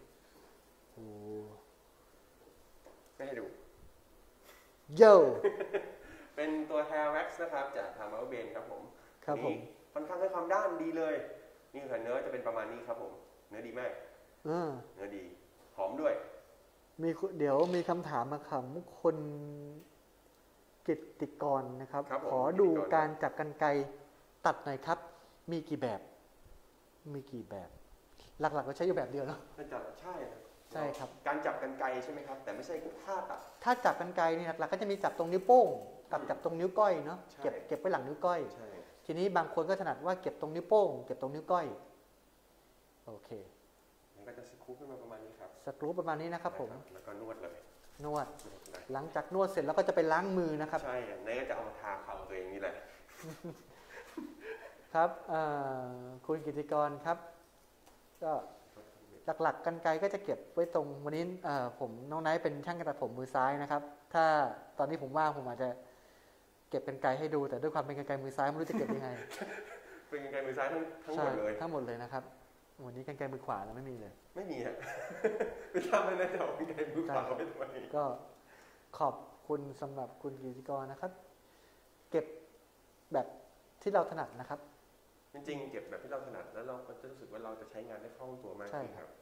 Speaker 2: ไม่ให้ดู
Speaker 1: โย่
Speaker 2: เป็นตัว hair wax นะครับจากทาง Barber Ben ครับผม
Speaker 1: ครับผม
Speaker 2: ค่อนข้างให้ความด้านดีเลยนี่คือเนื้อจะเป็นประมาณนี้ครับผมเนื้อดีมากเนื้อดีหอมด้วย
Speaker 1: เดี๋ยวมีคำถามมาคำคนกิตติกรนะครับขอดูการจับกรรไกรตัดหน่อยครับมีกี่แบบหลักๆก็ใช้อยู่แบบเดียวเนาะ
Speaker 2: ใช่
Speaker 1: ครับ
Speaker 2: การจับกรรไกรใช่ไหมครับแต่ไม่ใช่ท่าตัด
Speaker 1: ถ้าจับกรรไกรนี่หลักๆก็จะมีจับตรงนิ้วโป้งกับจับตรงนิ้วก้อยเนาะเก็บไว้หลังนิ้วก้อยทีนี้บางคนก็ถนัดว่าเก็บตรงนิ้วโป้งเก็บตรงนิ้วก้อยโอเค
Speaker 2: มันก็จะสกรูปขึ้นมาประมาณนี้ครับ
Speaker 1: สกรูปประมาณนี้นะครับผม
Speaker 2: แล้วก็นวดเลย
Speaker 1: นวดหลังจากนวดเสร็จแล้วก็จะไปล้างมือนะครับ
Speaker 2: ใช่ในก็จะเอามาทาเข่าตัวเองนี่แหละ
Speaker 1: ครับคุณกิติกรครับก็หลักๆกรรไกรก็จะเก็บไว้ตรงวันนี้ผมน้องไนท์เป็นช่างตัดผมมือซ้ายนะครับถ้าตอนนี้ผมว่างผมอาจจะเก็บกรรไกรให้ดูแต่ด้วยความเป็นกรรไกรมือซ้ายไม่รู้จะเก็บยังไง
Speaker 2: เป็นกรรไกรมือซ้ายทั้งหมดเลย
Speaker 1: นะครับวันนี้กรรไกรมือขวาเราไม่มีเลย
Speaker 2: ไม่มีฮะไม่ทำไม่ได้เอากรรไกรมือขวาไปทำไม
Speaker 1: ก็ขอบคุณสำหรับคุณกิติกรนะครับเก็บแบบที่เราถนัดนะครับ
Speaker 2: จริงๆเก็บแบบที่เราถนัดแล้วเราก็จะรู้สึกว่าเราจะใช้งานได้คล่องตัวมากขึ้นครับ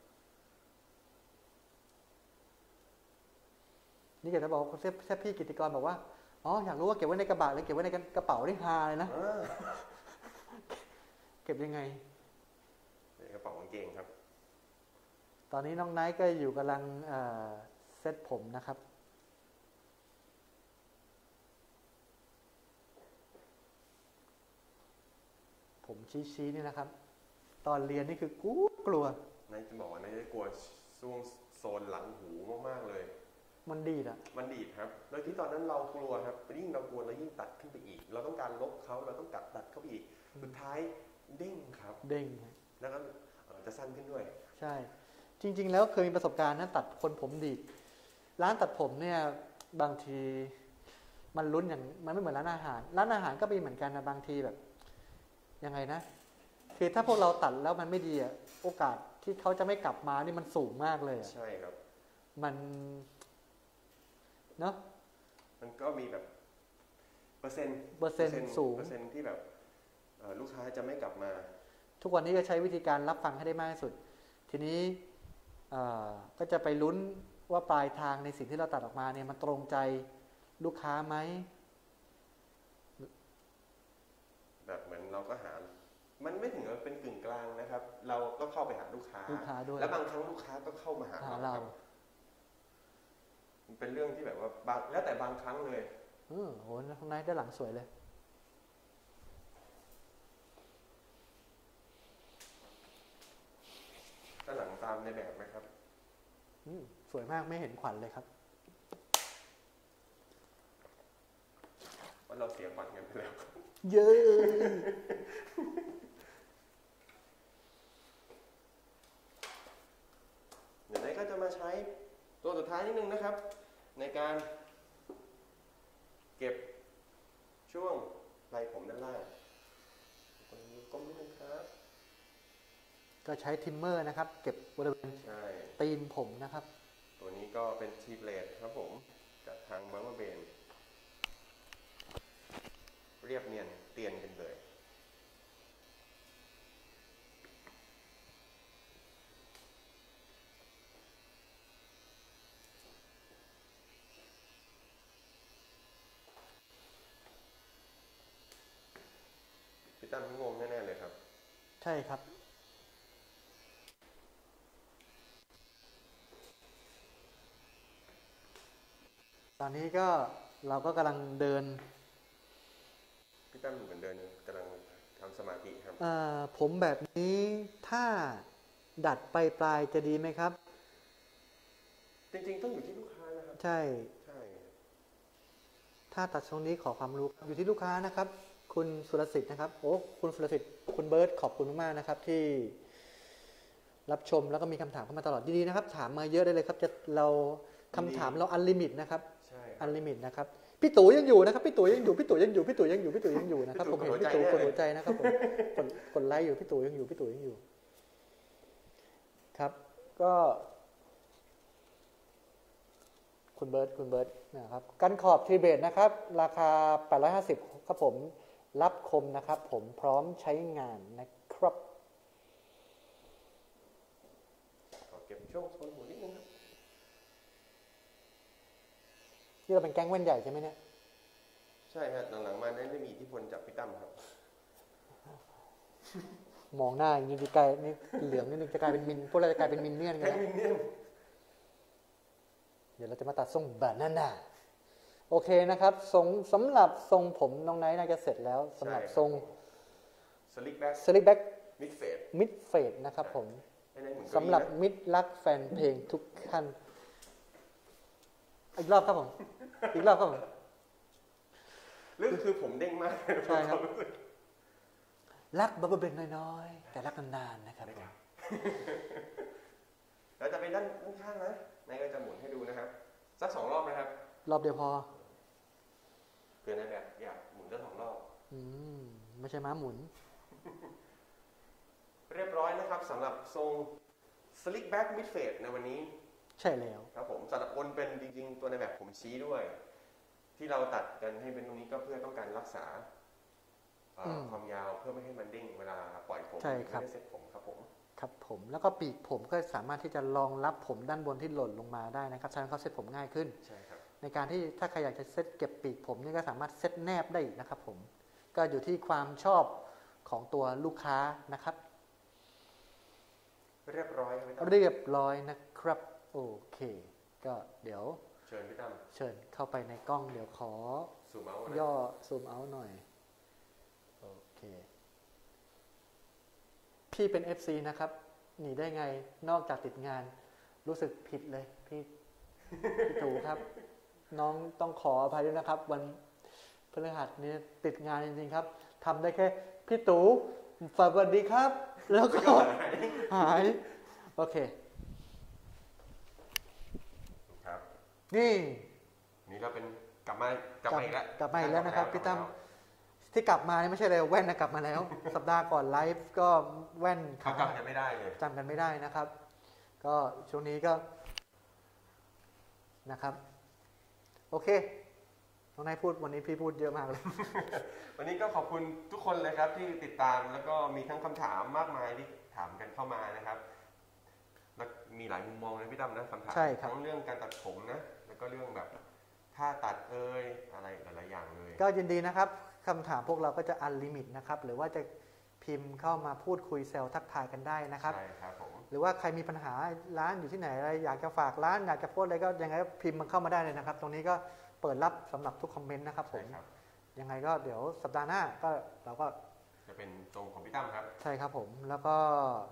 Speaker 1: นี่เกิดจะบอกเซฟพี่กิติกรบอกว่าอ๋ออยากรู้ว่าเก็บไว้ในกระบะหรือเก็บไว้ในกระเป๋าได้ฮาเลยนะเก็บยังไง
Speaker 2: ในกระเป๋ากางเกงครับ
Speaker 1: ตอนนี้น้องไนท์ก็อยู่กำลังเซตผมนะครับผมชี้นี่นะครับตอนเรียนนี่คือกลัวน
Speaker 2: ายจะบอกว่านายจะกลัวช่วงโซนหลังหูมากๆเลย
Speaker 1: มันดีดอ่ะ
Speaker 2: มันดีดครับโดยที่ตอนนั้นเรากลัวครับยิ่งเรากลัวเรายิ่งตัดขึ้นไปอีกเราต้องการลบเขาเราต้องตัดเข้าไปอีกสุดท้ายเด้งครับ
Speaker 1: เด้ง
Speaker 2: แล้วก็จะสั้นขึ้นด้วย
Speaker 1: ใช่จริงๆแล้วเคยมีประสบการณ์นะตัดคนผมดีดร้านตัดผมเนี่ยบางทีมันลุ้นอย่างมันไม่เหมือนร้านอาหารก็มีเหมือนกันนะบางทีแบบยังไงนะคือถ้าพวกเราตัดแล้วมันไม่ดีอ่ะโอกาสที่เขาจะไม่กลับมานี่มันสูงมากเลย
Speaker 2: ใช่ครับ
Speaker 1: มันเนาะ
Speaker 2: มันก็มีแบบเปอร์เซ็นต์
Speaker 1: สูง
Speaker 2: เปอร์เซ็นต์ที่แบบลูกค้าจะไม่กลับมา
Speaker 1: ทุกวันนี้ก็ใช้วิธีการรับฟังให้ได้มากที่สุดทีนี้ก็จะไปลุ้นว่าปลายทางในสิ่งที่เราตัดออกมาเนี่ยมันตรงใจลูกค้าไหม
Speaker 2: แบบเหมือนเราก็หามันไม่ถึงกับเป็นกึ่งกลางนะครับเราก็เข้าไปหาลูกค้า
Speaker 1: ด้วย
Speaker 2: และบางครั้งลูกค้าก็เข้ามาหาเรามันเป็นเรื่องที่แบบว่าแล้วแต่บางครั้งเลย
Speaker 1: โหข้างในด้านหลังสวยเลย
Speaker 2: ด้านหลังตามในแบบไหมครับ
Speaker 1: สวยมากไม่เห็นขวัญเลยครับ
Speaker 2: ว่าเราเสียขวัญกันไปแล้ว
Speaker 1: เยอะ
Speaker 2: เดี๋ยวนี้ก็จะมาใช้ตัวสุดท้ายนิดนึงนะครับในการเก็บช่วงไหล่ผมด้านล่างก้มนิดนึงครับ
Speaker 1: ก็ใช้ทิมเมอร์นะครับเก็บบริเวณตีนผมนะครับ
Speaker 2: ตัวนี้ก็เป็นทีเบลดครับผมจากทางบัมเบอร์เบนเรียบเนียนเตียนกันเลยพี่ตั้มงงแน่ๆเลยครับ
Speaker 1: ใช่ครับตอนนี้ก็เราก็กำลังเดิน
Speaker 2: พี่ตั้มเหมือนเดินกำลังทำสมาธิครับ
Speaker 1: ผมแบบนี้ถ้าดัดไปปลายจะดีไหมครับ
Speaker 2: จริงๆต้องอยู่ที่ลูกค้านะครับ
Speaker 1: ใช่ถ้าตัดตรงนี้ขอความรู้อยู่ที่ลูกค้านะครับคุณสุรสิทธิ์นะครับโอ้คุณสุรสิทธิ์คุณเบิร์ตขอบคุณมากๆนะครับที่รับชมแล้วก็มีคำถามเข้ามาตลอดดีๆนะครับถามมาเยอะได้เลยครับจะเราคำถามเราอันลิมิตนะครับอันลิมิตนะครับพี่ตู่ยังอยู่นะครับพี่ตู่ยังอยู่นะครับผมเห็นพี่ตู่กดหัวใจนะครับผมกดไลค์อยู่พี่ตู่ยังอยู่ครับก็คุณเบิร์ตนะครับกันขอบทีเบตนะครับราคา850ครับผมรับคมนะครับผมพร้อมใช้งานนะครับ
Speaker 2: ขอเก็บช่วงโซนหัวนิดนึงครับ
Speaker 1: นี่เราเป็นแก๊งแว่นใหญ่ใช่ไหมเนี่ย
Speaker 2: ใช่ครับหลังๆมาได้มีอิทธิพลจากพี่ตั้มครับ
Speaker 1: มองหน้าอย่างนี้ไกลนี่เหลืองนิดนึงจะกลายเป็นมินพวกเราจะกลายเป็นมินเนี่ยนกันเดี๋ยวเราจะมาตัดทรงบานาน่าโอเคนะครับสำหรับทรงผมน้องไนท์น่าจะเสร็จแล้วสำหรับทรง
Speaker 2: สลิกแบ็ก
Speaker 1: มิดเฟดนะครับผมสำหรับมิดรักแฟนเพลงทุกท่านอีกรอบครับผม
Speaker 2: เรื่องคือผมเด้งมาก
Speaker 1: ใช่ครับรักบับเบิ้ลน้อยๆแต่รักนานๆนะครับ
Speaker 2: เราจะไปด้านข้างนะนายก็จะหมุนให้ดูนะครับสัก2 รอบนะครับ
Speaker 1: รอบเดียวพอ
Speaker 2: เพื่อนายแบบอยากหมุนสัก2 รอบ
Speaker 1: ไม่ใช่ม้าหมุน
Speaker 2: เรียบร้อยนะนะครับสำหรับทรง Slick Back Mid Fade ในวันนี้
Speaker 1: ใช่แล้ว
Speaker 2: ครับผมสำหรับคนเป็นจริงๆตัวในแบบผมชี้ด้วยที่เราตัดกันให้เป็นตรงนี้ก็เพื่อต้องการรักษาความยาวเพื่อไม่ให้มันเด้งเวลาปล่อยผมไม่ได้เซ็ตผมครับผม
Speaker 1: ครับผมแล้วก็ปีกผมก็สามารถที่จะรองรับผมด้านบนที่หล่นลงมาได้นะครับฉะนั้นเขาเซ็ตผมง่ายขึ้น
Speaker 2: ใช่ครับ
Speaker 1: ในการที่ถ้าใครอยากจะเซ็ตเก็บปีกผมนี่ก็สามารถเซ็ตแนบได้อีกนะครับผมก็อยู่ที่ความชอบของตัวลูกค้านะครับ
Speaker 2: เรียบร้อย
Speaker 1: นะครับโอเคก็เดี๋ยว
Speaker 2: เชิญพี่ตั้ม
Speaker 1: เชิญเข้าไปในกล้องเดี๋ยวขอย่อซูมเอาหน่อยโอเคพี่เป็น FC นะครับหนีได้ไงนอกจากติดงานรู้สึกผิดเลยพี่ตู่ครับน้องต้องขออภัยด้วยนะครับวันพฤหัสนี้ติดงานจริงๆครับทำได้แค่พี่ตู่สวัสดีครับแล้วก็หายโอเค
Speaker 2: ครับ
Speaker 1: นี่
Speaker 2: ก็เป็นกลับมาอีก
Speaker 1: แล้วนะครับพี่ตั้มที่กลับมานี่ไม่ใช่เลยแว่นนะกลับมาแล้วสัปดาห์ก่อนไลฟ์ก็แว่น
Speaker 2: จำกันไม่ได้เลย
Speaker 1: จำกันไม่ได้นะครับก็ช่วงนี้ก็นะครับโอเคน้องนายพูดวันนี้พี่พูดเยอะมากเลย
Speaker 2: วันนี้ก็ขอบคุณทุกคนเลยครับที่ติดตามแล้วก็มีทั้งคำถามมากมายที่ถามกันเข้ามานะครับแล้วมีหลายมุมมองนะพี่ตั้มนะคำถามทั้งเรื่องการตัดผมนะแล้วก็เรื่องแบบถ้าตัดอะไรหลายๆอย่างเลย
Speaker 1: ก็ยินดีนะครับคำถามพวกเราก็จะอันลิมิตนะครับหรือว่าจะพิมพ์เข้ามาพูดคุยเซลทักทายกันได้นะครับ
Speaker 2: ใช่ครับผม
Speaker 1: หรือว่าใครมีปัญหาร้านอยู่ที่ไหนอะไรอยากจะฝากร้านอยากจะโพสอะไรก็ยังไงก็พิมพ์มันเข้ามาได้เลยนะครับตรงนี้ก็เปิดรับสำหรับทุกคอมเมนต์นะครับผมยังไงก็เดี๋ยวสัปดาห์หน้าก็เราก็
Speaker 2: จะเป็นตรงของพี่ตั้มครับ
Speaker 1: ใช่ครับผมแล้วก็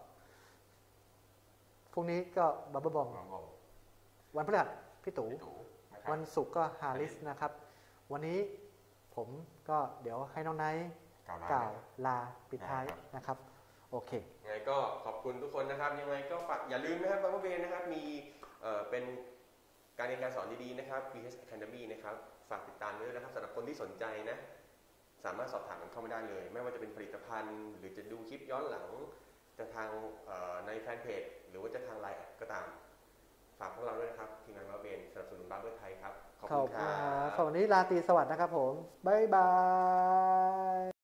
Speaker 1: พรุ่งนี้ก็บับเบิ้ลบองวันพฤหัสพี่ตู่วันศุกร์ก็ฮาริสนะครับวันนี้ผมก็เดี๋ยวให้น้องไนท์กล่าวลาปิดท้ายนะครับโอเค
Speaker 2: ยังไงก็ขอบคุณทุกคนนะครับยังไงก็อย่าลืมนะครับบับเบิ้ลเบนนะครับมีเป็นการเรียนการสอนดีๆนะครับ BH Academy นะครับฝากติดตามด้วยนะครับสำหรับคนที่สนใจนะสามารถสอบถามกันเข้ามาได้เลยไม่ว่าจะเป็นผลิตภัณฑ์หรือจะดูคลิปย้อนหลังจะทางในแฟนเพจหรือว่าจะทางไลน์ก็ตามฝากพวกเราด้วยนะครับทีมงานบับเบิ้ลสนับสนุนบับเบิ้ลไทยครับ
Speaker 1: ขอบคุณครับวันนี้ราตรีสวัสดิ์นะครับผมบ๊ายบาย